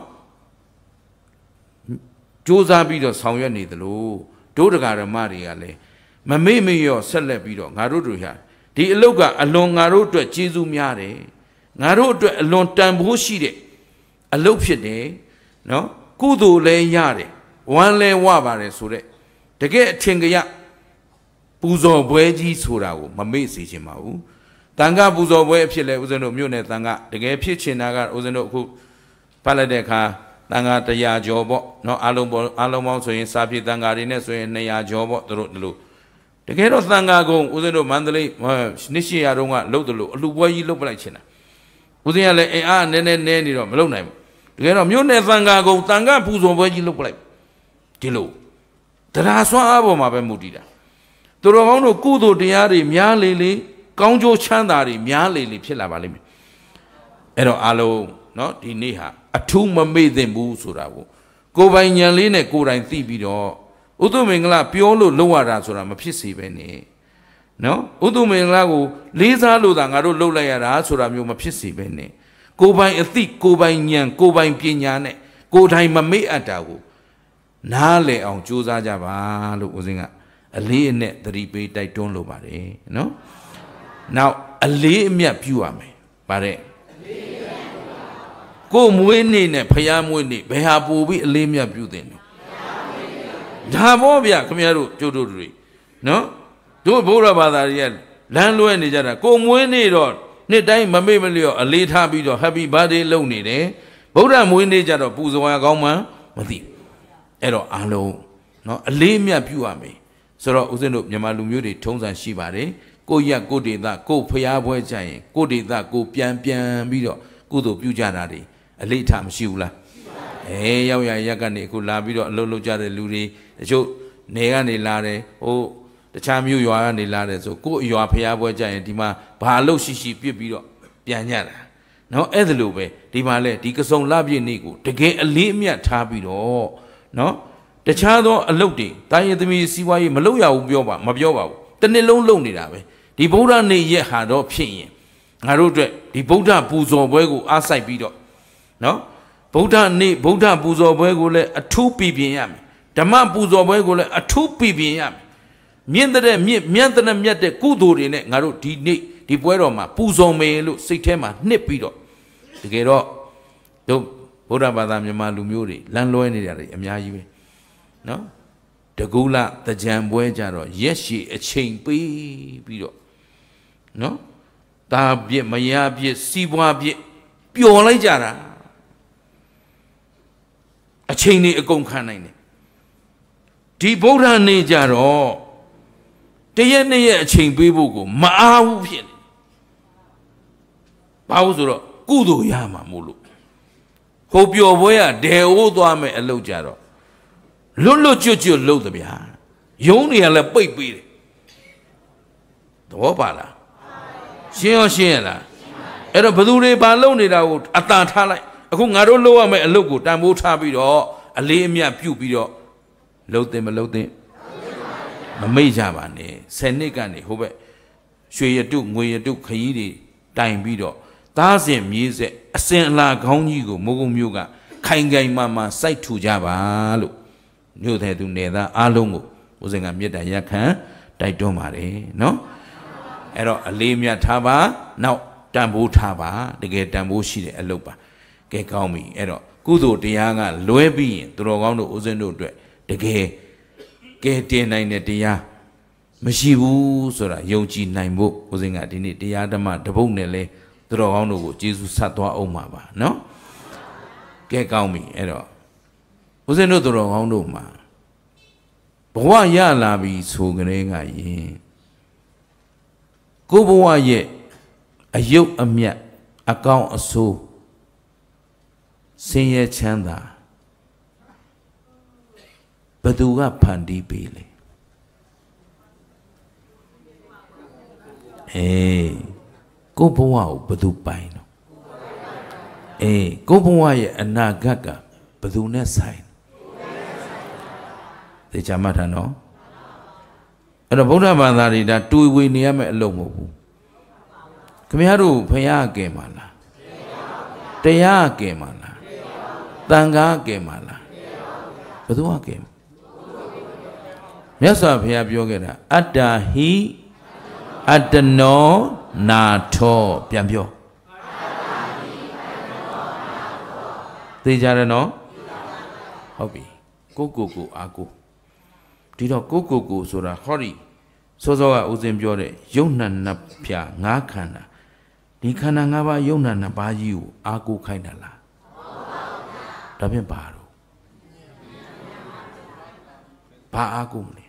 ကြိုးစားပြီးတော့ဆောင်ရွက်နေသလိုဒုဒကာဓမ္မတွေကလည်းမမေ့မေ့ရောဆက်လက်ပြီးတော့ငါတို့တို့ဟာဒီအလုတ်ကအလွန်ငါတို့အတွက်ကျေးဇူးများတယ်ငါတို့အတွက်အလွန်တန်ဖိုးရှိတဲ့အလုတ်ဖြစ်တယ်နော်ကုသိုလ်လည်းရတယ်ဝမ်းလည်းဝပါတယ်ဆိုတဲ့တကယ်အထင်ကရပူဇော်ပွဲကြီးဆိုတာကိုမမေ့စေချင်ပါဘူးတန်ခါပူဇော်ပွဲအဖြစ်လဲဦးဇင်းတို့မြို့နယ်တန်ခါတကယ်ဖြစ်ချင်တာကဦးဇင်းတို့အခုပတ်လိုက်တဲ့အခါတန်ခါတရာကျော်ပေါ့နော်အားလုံးပေါ်အားလုံးပေါင်းဆိုရင်စာပြေတန်ခါတွေနဲ့ဆိုရင်နှစ်ရာကျော်ပေါ့တို့တို့တကယ်တော့တန်ခါကုန်းဦးဇင်းတို့မန္တလေးနှစ်ရှစ်ရာတုန်းကလှုပ်တယ်လို့အလှပွဲကြီးလှုပ်ပလိုက်ချင်တာဦးဇင်းကလည်းအင်အားနည်းနည်းနည်းနေတော့မလှုပ်နိုင်ဘူးတကယ်တော့မြို့နယ်တန်ခါကုန်းတန်ခါပူဇော်ပွဲကြီးလှုပ်ပလိုက်ဒီလိုတရားစွမ်းအားပေါ်မှာပဲမူတည်တာသူတော်ကောင်းတို့ကုသိုလ်တရားတွေများလေလေကောင်းကျိုးချမ်းသာတွေများလေလေဖြစ်လာပါလိမ့်မယ်အဲ့တော့အားလုံးနော်ဒီနေ့ဟာအထူးမမေ့သင့်ဘူးဆိုတာကိုကိုယ်ပိုင်ဉာဏ်လေးနဲ့ကိုယ်တိုင်သိပြီးတော့ဥဒုမင်္ဂလာပြောလို့လုပ်ရတာဆိုတာမဖြစ်စေပဲနဲ့နော်ဥဒုမင်္ဂလာကိုလေးစားလို့သာငါတို့လုပ်လိုက်ရတာဆိုတာမျိုးမဖြစ်စေပဲနဲ့ကိုယ်ပိုင်အသိကိုယ်ပိုင်ဉာဏ်ကိုယ်ပိုင်ပညာနဲ့ကိုယ်တိုင်မမေ့အပ်တာကိုနားလည်အောင်ကြိုးစားကြပါလို့ဦးဇင်းကအလေးအနက်သတိပေးတိုက်တွန်းလိုပါတယ်နော်နောက်အလေးအမြတ်ပြုရမယ်ဗါတဲ့ကိုယ်မွေးနေ့နဲ့ဖယားမွေးနေ့ဘယ်ဟာပို့ပြီးအလေးအမြတ်ပြုတဲ့လဲဒါပေါ့ဗျခင်ဗျားတို့ကျုပ်တို့တွေနော်တို့ဘုရားဘာသာတွေကလမ်းလွဲနေကြတာကိုယ်မွေးနေ့တော့နှစ်တိုင်းမမေ့မလျော့အလေးထားပြီးတော့ Happy Birthday လုပ်နေတယ်ဗုဒ္ဓမွေးနေ့ကြတော့ပူဇော်ရကောင်းမှမသိအဲ့တော့အားလုံးနော်အလေးအမြတ်ပြုရမယ်ဆိုတော့ဦးဇင်းတို့မြန်မာလူမျိုးတွေထုံးစံရှိပါတယ်ကိုယ့်ရက်ကိုယ့်ဒေသကိုယ့်ဖျားပွဲကြရင်ကိုယ့်ဒေသကိုပြန်ပြန်ပြီးတော့ကုသိုလ်ပြုကြတာတွေအလေးထားမရှိဘူးလားအဲရောက်ရရက်ကနေအခုလာပြီးတော့အလုပ်လုပ်ကြတဲ့လူတွေတချို့နေကနေလာတယ်ဟိုတခြားမြို့ရွာကနေလာတယ်ဆိုကိုယ့်ရွာဖျားပွဲကြရင်ဒီမှာဘာလို့ရှိရှိပြစ်ပြီးတော့ပြန်ကြတာနော်အဲ့ဒါလိုပဲဒီမှာလဲဒီကစုံလပြည့်နေ့ကိုတကယ်အလေးအမြတ်ထားပြီးတော့နော်တခြားသောအလုပ်တွေတာယသမီးစီးပွားရေးမလုပ်ရဘူးပြောပါမပြောပါဘူးတစ်နှစ်လုံးလုပ်နေတာပဲဒီဗုဒ္ဓနေ့ရက်ဟာတော့ဖြစ်ရင်ငါတို့အတွက်ဒီဗုဒ္ဓပူဇော်ပွဲကိုအားစိုက်ပြီးတော့နော်ဗုဒ္ဓနေ့ဗုဒ္ဓပူဇော်ပွဲကိုလည်းအထူးပြပြင်ရမယ်ဓမ္မပူဇော်ပွဲကိုလည်းအထူးပြပြင်ရမယ်မြင့်တဲ့မြင့်မြတ်တဲ့မြတ်တဲ့ကုသိုလ်တွေနဲ့ငါတို့ဒီနေ့ဒီပွဲတော်မှာပူဇော်မယ်လို့စိတ်ထဲမှာနှစ်ပြီးတော့တကယ်တော့တို့ဗုဒ္ဓဘာသာမြန်မာလူမျိုးတွေလမ်းလွဲနေကြတယ်အများကြီးပဲနော်တကူလတကြံပွဲကြတော့ရက်ရှည်အချိန်ပေးပြီးတော့နော်တာပြစ်မယားပြစ်စီးပွားပြစ်ပျော်လိုက်ကြတာအချိန်နေအကုန်ခံနိုင်တယ်ဒီဗုဒ္ဓနေ့ကြတော့တရက်နှစ်ရက်အချိန်ပေးဖို့ကိုမအားဘူးဖြစ်နေဘာလို့ဆိုတော့ကုသိုလ်ရမှာမို့လို့ဟိုပျော်ပွဲကဒဲအိုးသွားမယ်အလုပ်ကြတော့လွတ်လွတ်ကျွတ်ကျွတ်လုပ်တယ်ဗျာယုံတွေကလည်းပိတ်ပေးတယ်သဘောပါလားရှင်းရောရှင်းရလားအဲ့တော့ဘသူတွေဘာလုပ်နေတာကိုအတန်ထားလိုက်အခုငါတို့လုပ်ရမယ့်အလုပ်ကိုတန်ဖိုးထားပြီးတော့အလေးအမြတ်ပြုပြီးတော့လုပ်တယ်မလုပ်တယ်မမိတ်ကြပါနဲ့ဆယ်နှစ်ကနေဟိုဘက်ရွှေရတုငွေရတုခရီးတွေတိုင်ပြီးတော့သားစဉ်မြေးဆက်အစင်အလာခေါင်းကြီးကိုမိုးကုံမျိုးကခိုင်ခိုင်မာမာစိုက်ထူကြပါလို့မြို့တဲ့သူနေသားအားလုံးကိုဦးဇင်ကမေတ္တာရက်ခံတိုက်တွန်းပါတယ်နော်အဲ့တော့အလေးမြတ်ထားပါနောက်တန်ဖိုးထားပါတကယ်တန်ဖိုးရှိတဲ့အလုပ်ပါကဲကောင်းပြီအဲ့တော့ကုသိုလ်တရားကလွဲပြီးရင်သူတော်ကောင်းတို့ဦးဇင်းတို့အတွက်တကယ်ကဲတင်နိုင်တဲ့တရားမရှိဘူးဆိုတာယုံကြည်နိုင်ဖို့ဦးဇင်းကဒီနေ့တရားဓမ္မတပုတ်နဲ့လဲသူတော်ကောင်းတို့ကိုကျေးဇူးဆက်သွားအောင်ပါပါနော်ကဲကောင်းပြီအဲ့တော့ဦးဇင်းတို့သူတော်ကောင်းတို့မှာဘဝရလာပြီဆိုကြတဲ့ကရင်ကိုဘဝရဲ့အယုတ်အမြတ်အကောင်းအဆိုးဆင်းရဲချမ်းသာဘသူကဖန်တီးပေးလဲအေးကိုဘဝကိုဘသူပိုင်တော့အေးကိုဘဝရဲ့အနာဂတ်ကဘသူနဲ့ဆိုင်သိချာမှတ်ထားနော်အဲ့တော့ဗုဒ္ဓဘာသာတွေဒါတွေးဝေနေရမယ့်အလုပ်မဟုတ်ဘူးခင်ဗျားတို့ဖယားကဲမှာလားတရားကဲမှာလားတန်ခါကဲမှာလားဘယ်သူကကဲမြတ်စွာဘုရားပြောခဲ့တာအတ္တဟိအတ္တနောနာထောပြန်ပြောသိကြတယ်နော်ဟုတ်ပြီကိုကိုကိုအာကိုဒီတော့ကိုကိုကိုဆိုတာဟောဒီစောစောကဦးဇင်းပြောတဲ့ယုံနာနှစ်ဖြာငါးခန္ဓာဒီခန္ဓာ၅ပါးယုံနာနှစ်ပါးကြီးကိုအာကိုခိုင်းတာလားဒါဖြင့်ဘာလို့ဘာအာကိုမလဲ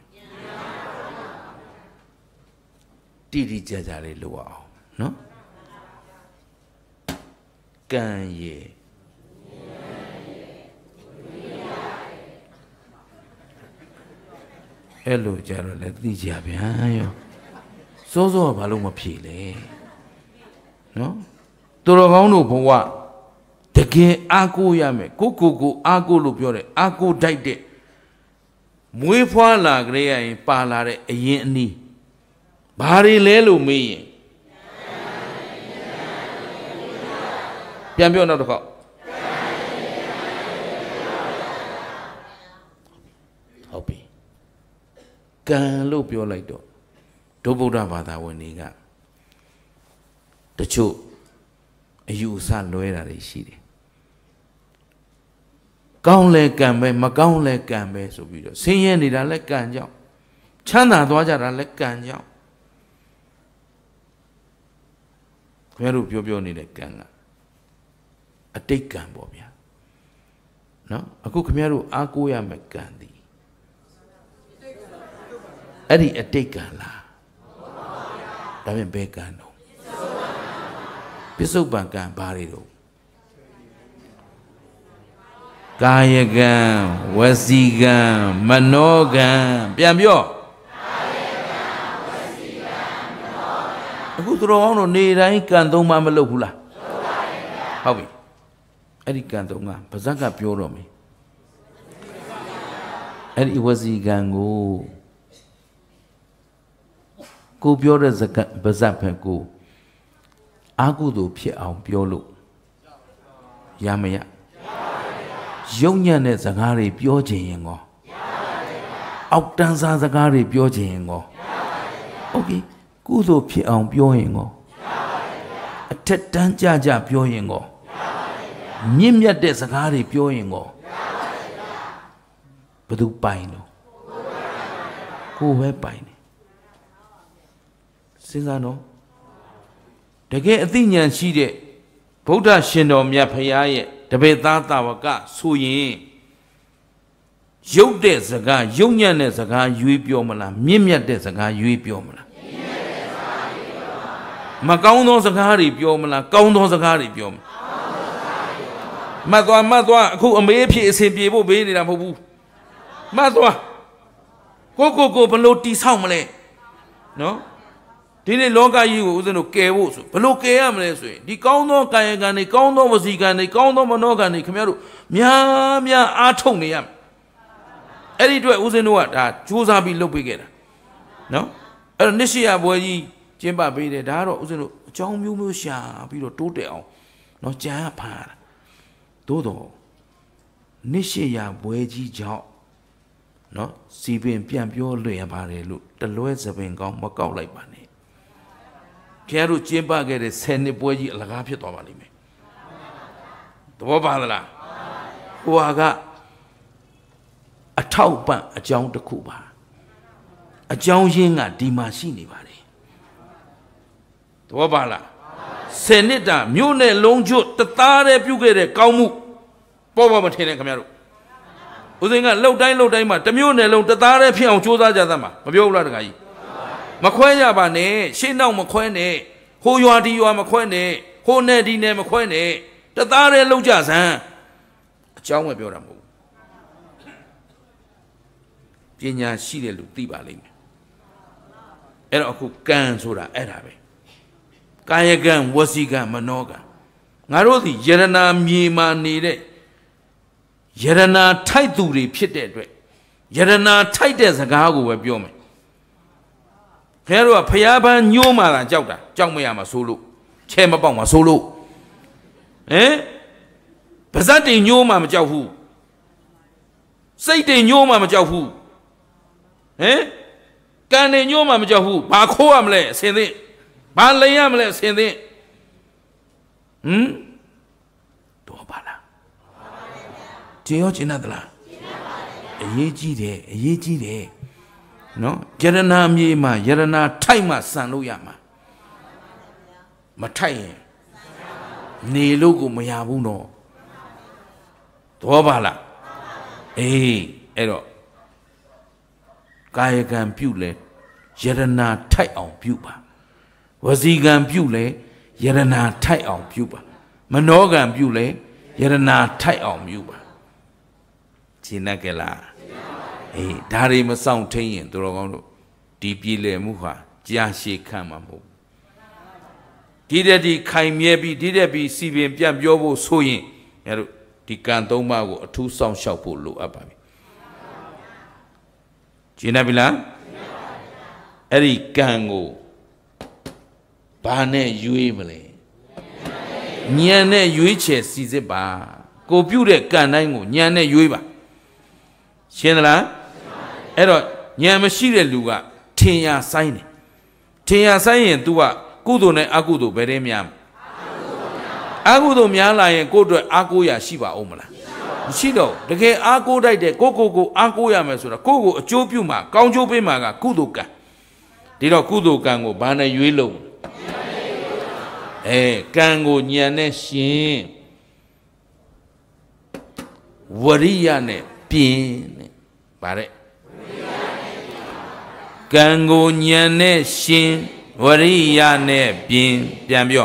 တိတိကျကျလေးလုပ်အောင်နော်ကံရဲ့အဲ့လိုကြတော့လည်းသိကြဗျာရောစိုးစိုးကဘာလို့မဖြေလဲနော်သူတော်ကောင်းတို့ဘဝတကယ်အားကိုးရမယ်ကိုကိုကိုအားကိုးလို့ပြောတယ်အားကိုးတိုက်တဲ့မွေးဖွားလာကြရရင်ပါလာတဲ့အရင်အနည်းဘာတွေလဲလို့မေးရင်ပြန်ပြောနောက်တစ်ခေါက်ဟုတ်ပြီကံလို့ပြောလိုက်တော့ဒုဗုဒ္ဓဘာသာဝင်တွေကတချို့အယူအဆလွဲတာတွေရှိတယ်ကောင်းလဲကံပဲမကောင်းလဲကံပဲဆိုပြီးတော့ဆင်းရဲနေတာလဲကံကြောင့်ချမ်းသာသွားကြတာလဲကံကြောင့်ခင်ဗျားတို့ပြောပြောနေတဲ့ကံကအတိတ်ကံပေါ့ဗျာနော်အခုခင်ဗျားတို့အားကိုးရမယ့်ကံသည်အဲ့ဒီအတိတ်ကံလားဒါပြန်ဘယ်ကံတော့ပစ္စုပန်ကံဘာတွေတော့ကာယကံဝစီကံမနောကံပြန်ပြောအခုသူတော်ကောင်းတို့နေတိုင်းကံသုံးပါမလုပ်ဘူးလားဟုတ်ပြီအဲ့ဒီကံသုံးကဗဇက်ကပြောတော့မယ်အဲ့ဒီဝစီကံကိုကိုပြောတဲ့ဇကဗဇက်ပဲကိုအာကုသို့ဖြစ်အောင်ပြောလို့ရမရရုံညံ့တဲ့စကားတွေပြောခြင်းရင်ကောအောက်တန်းစားစကားတွေပြောခြင်းရင်ကောโอเคကုသို့ဖြစ်အောင်ပြောရင်ကောအထက်တန်းကြကြပြောရင်ကောမြင့်မြတ်တဲ့စကားတွေပြောရင်ကောဘယ်သူပိုင်တော့ကိုယ်ပဲပိုင်တယ်စဉ်းစားနော်တကယ်အသိဉာဏ်ရှိတဲ့ဗုဒ္ဓရှင်တော်မြတ်ဖရာရဲ့တပည့်သားတာဝကဆိုရင်ရုပ်တဲ့စကားရုပ်ညံ့တဲ့စကားရွေးပြောမလားမြင့်မြတ်တဲ့စကားရွေးပြောမလားမကောင်းသောစကားတွေပြောမလားကောင်းသောစကားတွေပြောမလားမတ်သွားမတ်သွားအခုအမေးဖြစ်အစဉ်ပြေဖို့ဘေးနေတာမဟုတ်ဘူးမတ်သွားကိုကိုကိုဘလို့တီဆောက်မလဲနော်ဒီနေ့လောကကြီးကိုဦးဇင်းတို့ကယ်ဖို့ဆိုဘလို့ကယ်ရမလဲဆိုရင်ဒီကောင်းသောကာယကံတွေကောင်းသောဝစီကံတွေကောင်းသောမနောကံတွေခင်ဗျားတို့များများအားထုတ်နေရမယ်အဲ့ဒီအတွက်ဦးဇင်းတို့ကဒါကြိုးစားပြီးလုပ်ပေးခဲ့တာနော်အဲ့တော့နှစ်ရှိရပွဲကြီးကျင်းပပေးတယ်ဒါကတော့ဦးဇင်းတို့အကြောင်းမျိုးမျိုးရှာပြီးတော့တိုးတက်အောင်နော်ကြံရဖားတာသို့တော့နှစ်ရှိရပွဲကြီးကြောင့်နော်စီပင်ပြန်ပြောလွှင့်ရပါတယ်လို့တလွဲစပင်ကောင်းမကောက်လိုက်ပါနဲ့ခင်ဗျားတို့ကျင်းပခဲ့တဲ့ဆယ်နှစ်ပွဲကြီးအလကားဖြစ်သွားပါလိမ့်မယ်သဘောပါသလားဟိုဟာကအထောက်ပံ့အကြောင်းတစ်ခုပါအကြောင်းရင်းကဒီမှာရှိနေပါတယ်သဘောပါလားဆယ်နှစ်တာမြို့နယ်လုံးကျွတ်တသားတည်းပြုခဲ့တဲ့ကောင်းမှုပေါ်ပေါ်မထင်နဲ့ခင်ဗျားတို့ဦးစင်ကလှုပ်တိုင်းလှုပ်တိုင်းမှာတမျိုးနယ်လုံးတသားတည်းဖြစ်အောင်ကြိုးစားကြသမှာမပြောဘူးလားတခါကြီးမခွဲကြပါနဲ့ရှေ့နောက်မခွဲနဲ့ဟိုရွာဒီရွာမခွဲနဲ့ဟိုနယ်ဒီနယ်မခွဲနဲ့တသားတည်းလှုပ်ကြစမ်းအကြောင်းပဲပြောတာမဟုတ်ဘူးပညာရှိတဲ့လူသိပါလိမ့်မယ်အဲ့တော့အခုကံဆိုတာအဲ့ဒါပဲကာယကံဝစီကံမနောကံငါတို့သည်ယရနာမြေမှာနေတဲ့ယရနာထိုက်သူတွေဖြစ်တဲ့အတွက်ယရနာထိုက်တဲ့စကားကိုပဲပြောမယ်ခင်ဗျားတို့ကဖျားပန်းညိုးမှလာကြောက်တာကြောက်မရမှာဆိုလို့ချဲမပေါက်မှာဆိုလို့ဟင်ပါဇက်တင်ညိုးမှမကြောက်ဘူးစိတ်တင်ညိုးမှမကြောက်ဘူးဟင်ကံတင်ညိုးမှမကြောက်ဘူးဘာခိုးရမလဲအစင်သိဘာလိန်ရမလဲအစင်သိဟမ်တော့ပါလားကျေရောကျင်တလားအရေးကြီးတယ်အရေးကြီးတယ်နော်ယရနာမြေမှာယရနာထိုက်မှစံလို့ရမှာမထိုက်ရင်နေလို့ကိုမရဘူးနော်သဘောပါလားအေးအဲ့တော့ကာယကံပြုလဲယရနာထိုက်အောင်ပြုပါဝစီကံပြုလဲယရနာထိုက်အောင်ပြုပါမနောကံပြုလဲယရနာထိုက်အောင်ပြုပါရှင်းနေကြလားအေးဒါတွေမဆောင်ထိန်ရင်သူတော်ကောင်းတို့ဒီပြည်လည်မှုဟာကြာရှည်ခံမှာမဟုတ်ဒီတဲ့ဒီခိုင်မြဲပြီးဒီတဲ့ပြီးစီပင်ပြန်ပြောဖို့ဆိုရင်အဲ့တို့ဒီကံသုံးပါးကိုအထူးစောင့်ရှောက်ဖို့လိုအပ်ပါပြီရှင်းနေပြီလားအဲ့ဒီကံကိုဘာနဲ့ရွေးမလဲဉာဏ်နဲ့ရွေးချယ်စီစစ်ပါကိုပြုတဲ့ကံတိုင်းကိုဉာဏ်နဲ့ရွေးပါရှင်းသလားအဲ့တော့ဉာဏ်မရှိတဲ့လူကထင်ရဆိုင်တယ်ထင်ရဆိုင်ရင် तू ကကုသိုလ်နဲ့အကုသိုလ်ဘယ်တည်းများအကုသိုလ်များလာရင်ကိုယ့်အတွက်အားကိုးရရှိပါအောင်မလားမရှိတော့တကယ်အားကိုးတိုက်တဲ့ကိုကိုကိုအားကိုးရမယ်ဆိုတော့ကိုကိုအကျိုးပြုမှာကောင်းကျိုးပေးမှာကကုသိုလ်ကံဒီတော့ကုသိုလ်ကံကိုဘာနဲ့ရွေးလို့အဲကံကိုဉာဏ်နဲ့ရှင်ဝရိယနဲ့ပြင်နဲ့ဗါတဲ့ကံကိုဉာဏ်နဲ့ရှင်ဝရိယနဲ့ပြင်ပြန်ပြော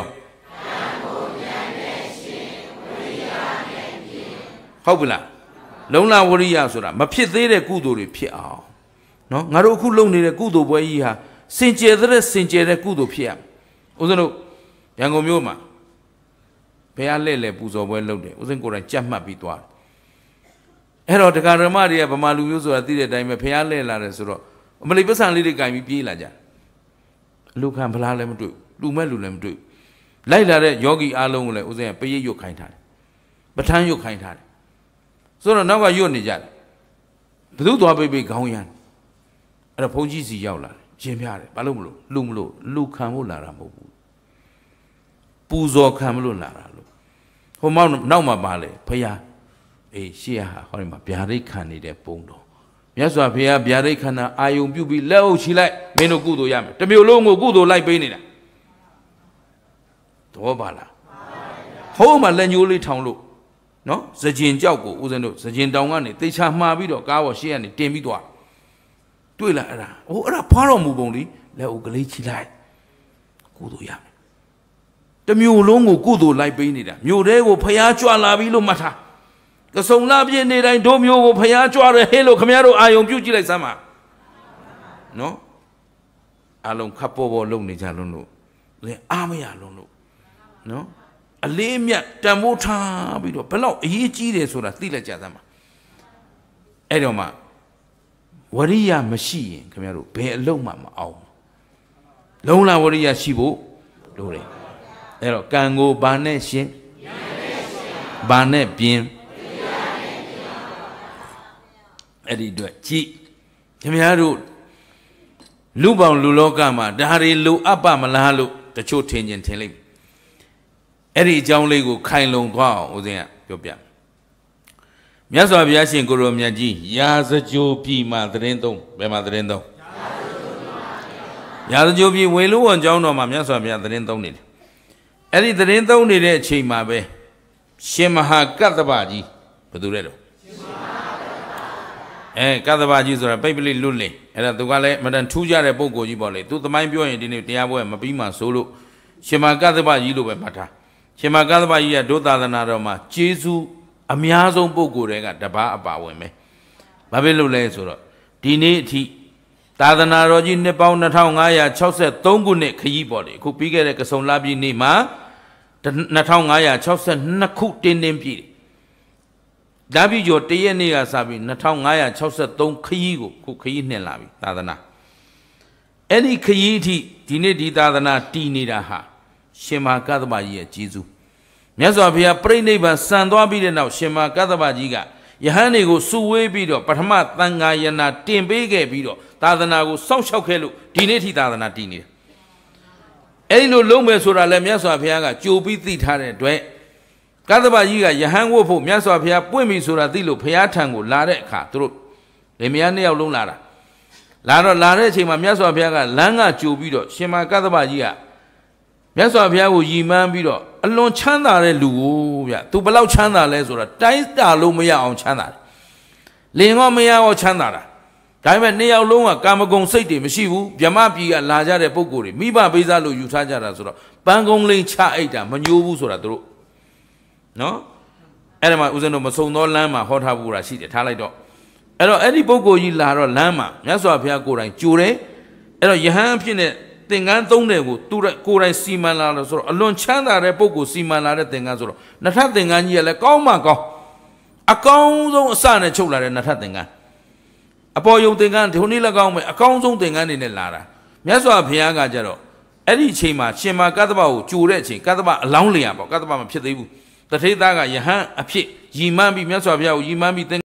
ဟုတ်ပြီလားလုံလဝရိယဆိုတာမဖြစ်သေးတဲ့ကုသိုလ်တွေဖြစ်အောင်နော်ငါတို့အခုလုပ်နေတဲ့ကုသိုလ်ပွဲကြီးဟာစင်ကြယ်တဲ့စင်ကြယ်တဲ့ကုသိုလ်ဖြစ်ရမယ်ဦးဇင်းတို့ရန်ကုန်မြို့မှာဘုရားလှည့်လည်ပူဇော်ပွဲလုပ်တယ်ဦးဇင်းကိုယ်တိုင်ကြက်မှတ်ပြီးသွားတယ်အဲ့တော့တရားဓမ္မတွေကဗမာလူမျိုးဆိုတာသိတဲ့အတိုင်းပဲဘုရားလှည့်လာတယ်ဆိုတော့အမလီပစ္ဆန်လေးတွေကင်ပြီးပြေးလာကြလူခံဖလားလည်းမတွေ့လူမဲ့လူလည်းမတွေ့လိုက်လာတဲ့ယောဂီအားလုံးကိုလည်းဦးဇင်းကပရိတ်ရွတ်ခိုင်းထားတယ်ပဋ္ဌာန်းရွတ်ခိုင်းထားတယ်ဆိုတော့နောက်ကရွတ်နေကြတယ်ဘသူသွားပိတ်ပိတ်ခေါင်းရမ်းအဲ့တော့ဘုန်းကြီးစီရောက်လာတယ်ရှင်းပြတယ်ဘာလို့မလို့လူမလို့လူခံဖို့လာတာမဟုတ်ဘူးပူဇော်ခံမလို့လာတာလို့ဟိုမောက်နောက်မှာပါလေဖယားအေးရှေ့ဟာဟောဒီမှာဗျာဒိတ်ခံနေတဲ့ပုံတော်မြတ်စွာဘုရားဗျာဒိတ်ခန္ဓာအာယုံပြုပြီးလက်အုပ်ချီလိုက်မင်းတို့ကုသိုလ်ရမယ်တစ်မျိုးလုံးကိုကုသိုလ်လိုက်ပေးနေတာသဘောပါလားဟိုးမှာလက်ညိုးလေးထောင်လို့နော်စကြင်ကြောက်ကိုဦးဇင်းတို့စကြင်တောင်ကနေတေချာမှားပြီးတော့ကားပေါ်ရှေ့ကနေတင်ပြီးသွားတွေ့လားအဲ့ဒါဟိုအဲ့ဒါဖွားတော်မူပုံလေးလက်အုပ်ကလေးချီလိုက်ကုသိုလ်ရမယ်တမျိုးလုံးကိုကုသိုလ်လိုက်ပေးနေတာမြို့တဲကိုဖျားကြွလာပြီလို့မှတ်ထားကစုံလာပြည့်နေတိုင်းတို့မျိုးကိုဖျားကြွရဲဟဲ့လို့ခမရတို့အာယုံပြုတ်ကြည့်လိုက်စမ်းပါနော်အလုံးခပ်ပေါ်ပေါ်လုံနေကြလုံးလို့လေအားမရလုံးလို့နော်အလေးမြတ်တန်ဖိုးထားပြီးတော့ဘယ်လောက်အရေးကြီးတယ်ဆိုတာသိလိုက်ကြသမ်းပါအဲ့တော့မှဝရိယမရှိရင်ခင်ဗျားတို့ဘယ်အလုံးမှမအောင်လုံးလာဝရိယရှိဖို့လိုတယ်အဲ့တော့ကံကိုဘာနဲ့ရှင်ဘာနဲ့ပြင်အဲ့ဒီအတွက်ကြည့်ခင်ဗျားတို့လူပေါင်းလူလောကမှာဒါတွေလိုအပ်ပါမလားလို့တချို့ထင်ကျင်ထင်လိမ့်အဲ့ဒီအကြောင်းလေးကိုခိုင်လုံသွားအောင်ဦးဇင်းကပြောပြမြတ်စွာဘုရားရှင်ကိုရောမြတ်ကြီးရာဇကြိုပြည်မှာသတင်းသုံးဘယ်မှာသတင်းသုံးရာဇကြိုပြည်ဝေလူဝန်ကျောင်းတော်မှာမြတ်စွာဘုရားသတင်းသုံးနေတယ်အဲ့ဒီသတင်းသုံးနေတဲ့အချိန်မှာပဲရှင်မဟာကတ္တဗကြီးဘယ်သူလဲတော့အဲကတ္တဗကြီးဆိုတာပိတ်ပလိလွတ်လင်အဲ့ဒါသူကလည်းမတန်ထူးကြတဲ့ပုံကိုကြီးပေါ့လေသူသမိုင်းပြောရင်ဒီနေ့တရားပွဲမပြီးမှဆိုလို့ရှင်မဟာကတ္တဗကြီးလို့ပဲမှတ်ထားရှင်မဟာကတ္တဗကြီးကဒုသာသနာတော်မှာကျေးဇူးအများဆုံးပုဂ္ဂိုလ်တွေကတပါးအပါဝင်ပဲဘာဖြစ်လို့လဲဆိုတော့ဒီနေ့အထိသာသနာတော်ကြီးနှစ်ပေါင်းနှစ်ငါးရာခြောက်ဆယ်သုံးခုနှစ်ခရီးပေါ်လေအခုပြီးခဲ့တဲ့ကစုံလပြည့်နေ့မှာနှစ်ငါးရာခြောက်ဆယ်နှစ်ခုတင်းတင်းပြည့်ဒါပြီးကျော်တရက်နေ့ကစပြီးနှစ်ငါးရာခြောက်ဆယ်သုံးခရီးကိုခုခရီးနှစ်လာပြီသာသနာအဲ့ဒီခရီးအထိဒီနေ့ဒီသာသနာတည်နေတာဟာရှင်မဟာကတ္တဗကြီးရဲ့ကျေးဇူးမြတ်စွာဘုရားပြိဋိဘံစံသွားပြီးတဲ့နောက်ရှင်မဟာကတ္တဗကြီးကယဟန်တွေကိုစုဝေးပြီးတော့ပထမသံဃာယနာတင်ပေးခဲ့ပြီးတော့သာသနာကိုစောင့်ရှောက်ခဲ့လို့ဒီနေ့ထိသာသနာတည်နေတယ်အဲ့ဒီလိုလုံးမယ်ဆိုတာလည်းမြတ်စွာဘုရားကကြိုပြီးသိထားတဲ့အတွက်ကတ္တဗကြီးကယဟန်ဝတ်ဖို့မြတ်စွာဘုရားပွင့်ပြီဆိုတာသိလို့ဘုရားထံကိုလာတဲ့အခါသူတို့လင်မယားနှစ်ယောက်လုံးလာတာလာတော့လာတဲ့အချိန်မှာမြတ်စွာဘုရားကလမ်းကကြိုပြီးတော့ရှင်မဟာကတ္တဗကြီးကမြတ်စွာဘုရားကိုယီမန်းပြီးတော့အလွန်ချမ်းသာတဲ့လူကိုဗျသူဘလောက်ချမ်းသာလဲဆိုတော့တိုင်းတာလို့မရအောင်ချမ်းသာတယ်လင်ရောမရအောင်ချမ်းသာတာဒါပေမဲ့နှစ်ယောက်လုံးကကာမဂုဏ်စိတ်တွေမရှိဘူးဗြဟ္မပြည်ကလာကြတဲ့ပုဂ္ဂိုလ်တွေမိဘပေးစားလို့ယူထားကြတာဆိုတော့ပန်းကုံးလိန်ချအိတ်တာမညိုးဘူးဆိုတာသူတို့နော်အဲ့ဒါမှဦးဇင်းတို့မဆုံသောလမ်းမှာဟောထားဘူးတာရှိတယ်ထားလိုက်တော့အဲ့တော့အဲ့ဒီပုဂ္ဂိုလ်ကြီးလာတော့လမ်းမှာမြတ်စွာဘုရားကိုယ်တိုင်ကြိုတယ်အဲ့တော့ယဟန်အဖြစ်နဲ့သင်္ကန်းသုံးတယ်ကိုသူကိုယ်တိုင်စီမံလာလို့ဆိုတော့အလွန်ချမ်းသာတဲ့ပုဂ္ဂိုလ်စီမံလာတဲ့သင်္ကန်းဆိုတော့နှစ်ထပ်သင်္ကန်းကြီးကလည်းကောင်းမှကောင်းအကောင်းဆုံးအစနဲ့ချုပ်လာတဲ့နှစ်ထပ်သင်္ကန်းအပေါ်ယုံသင်္ကန်းဒီနေ့လည်းကောင်းမယ်အကောင်းဆုံးသင်္ကန်းတွေနဲ့လာတာမြတ်စွာဘုရားကကြတော့အဲ့ဒီအချိန်မှာရှင်မကတ္တဗကိုကြိုတဲ့အချိန်ကတ္တဗအလောင်းလျာပေါ့ကတ္တဗမဖြစ်သေးဘူးတထေသားကယဟန်အဖြစ်ရည်မှန်းပြီးမြတ်စွာဘုရားကိုရည်မှန်းပြီး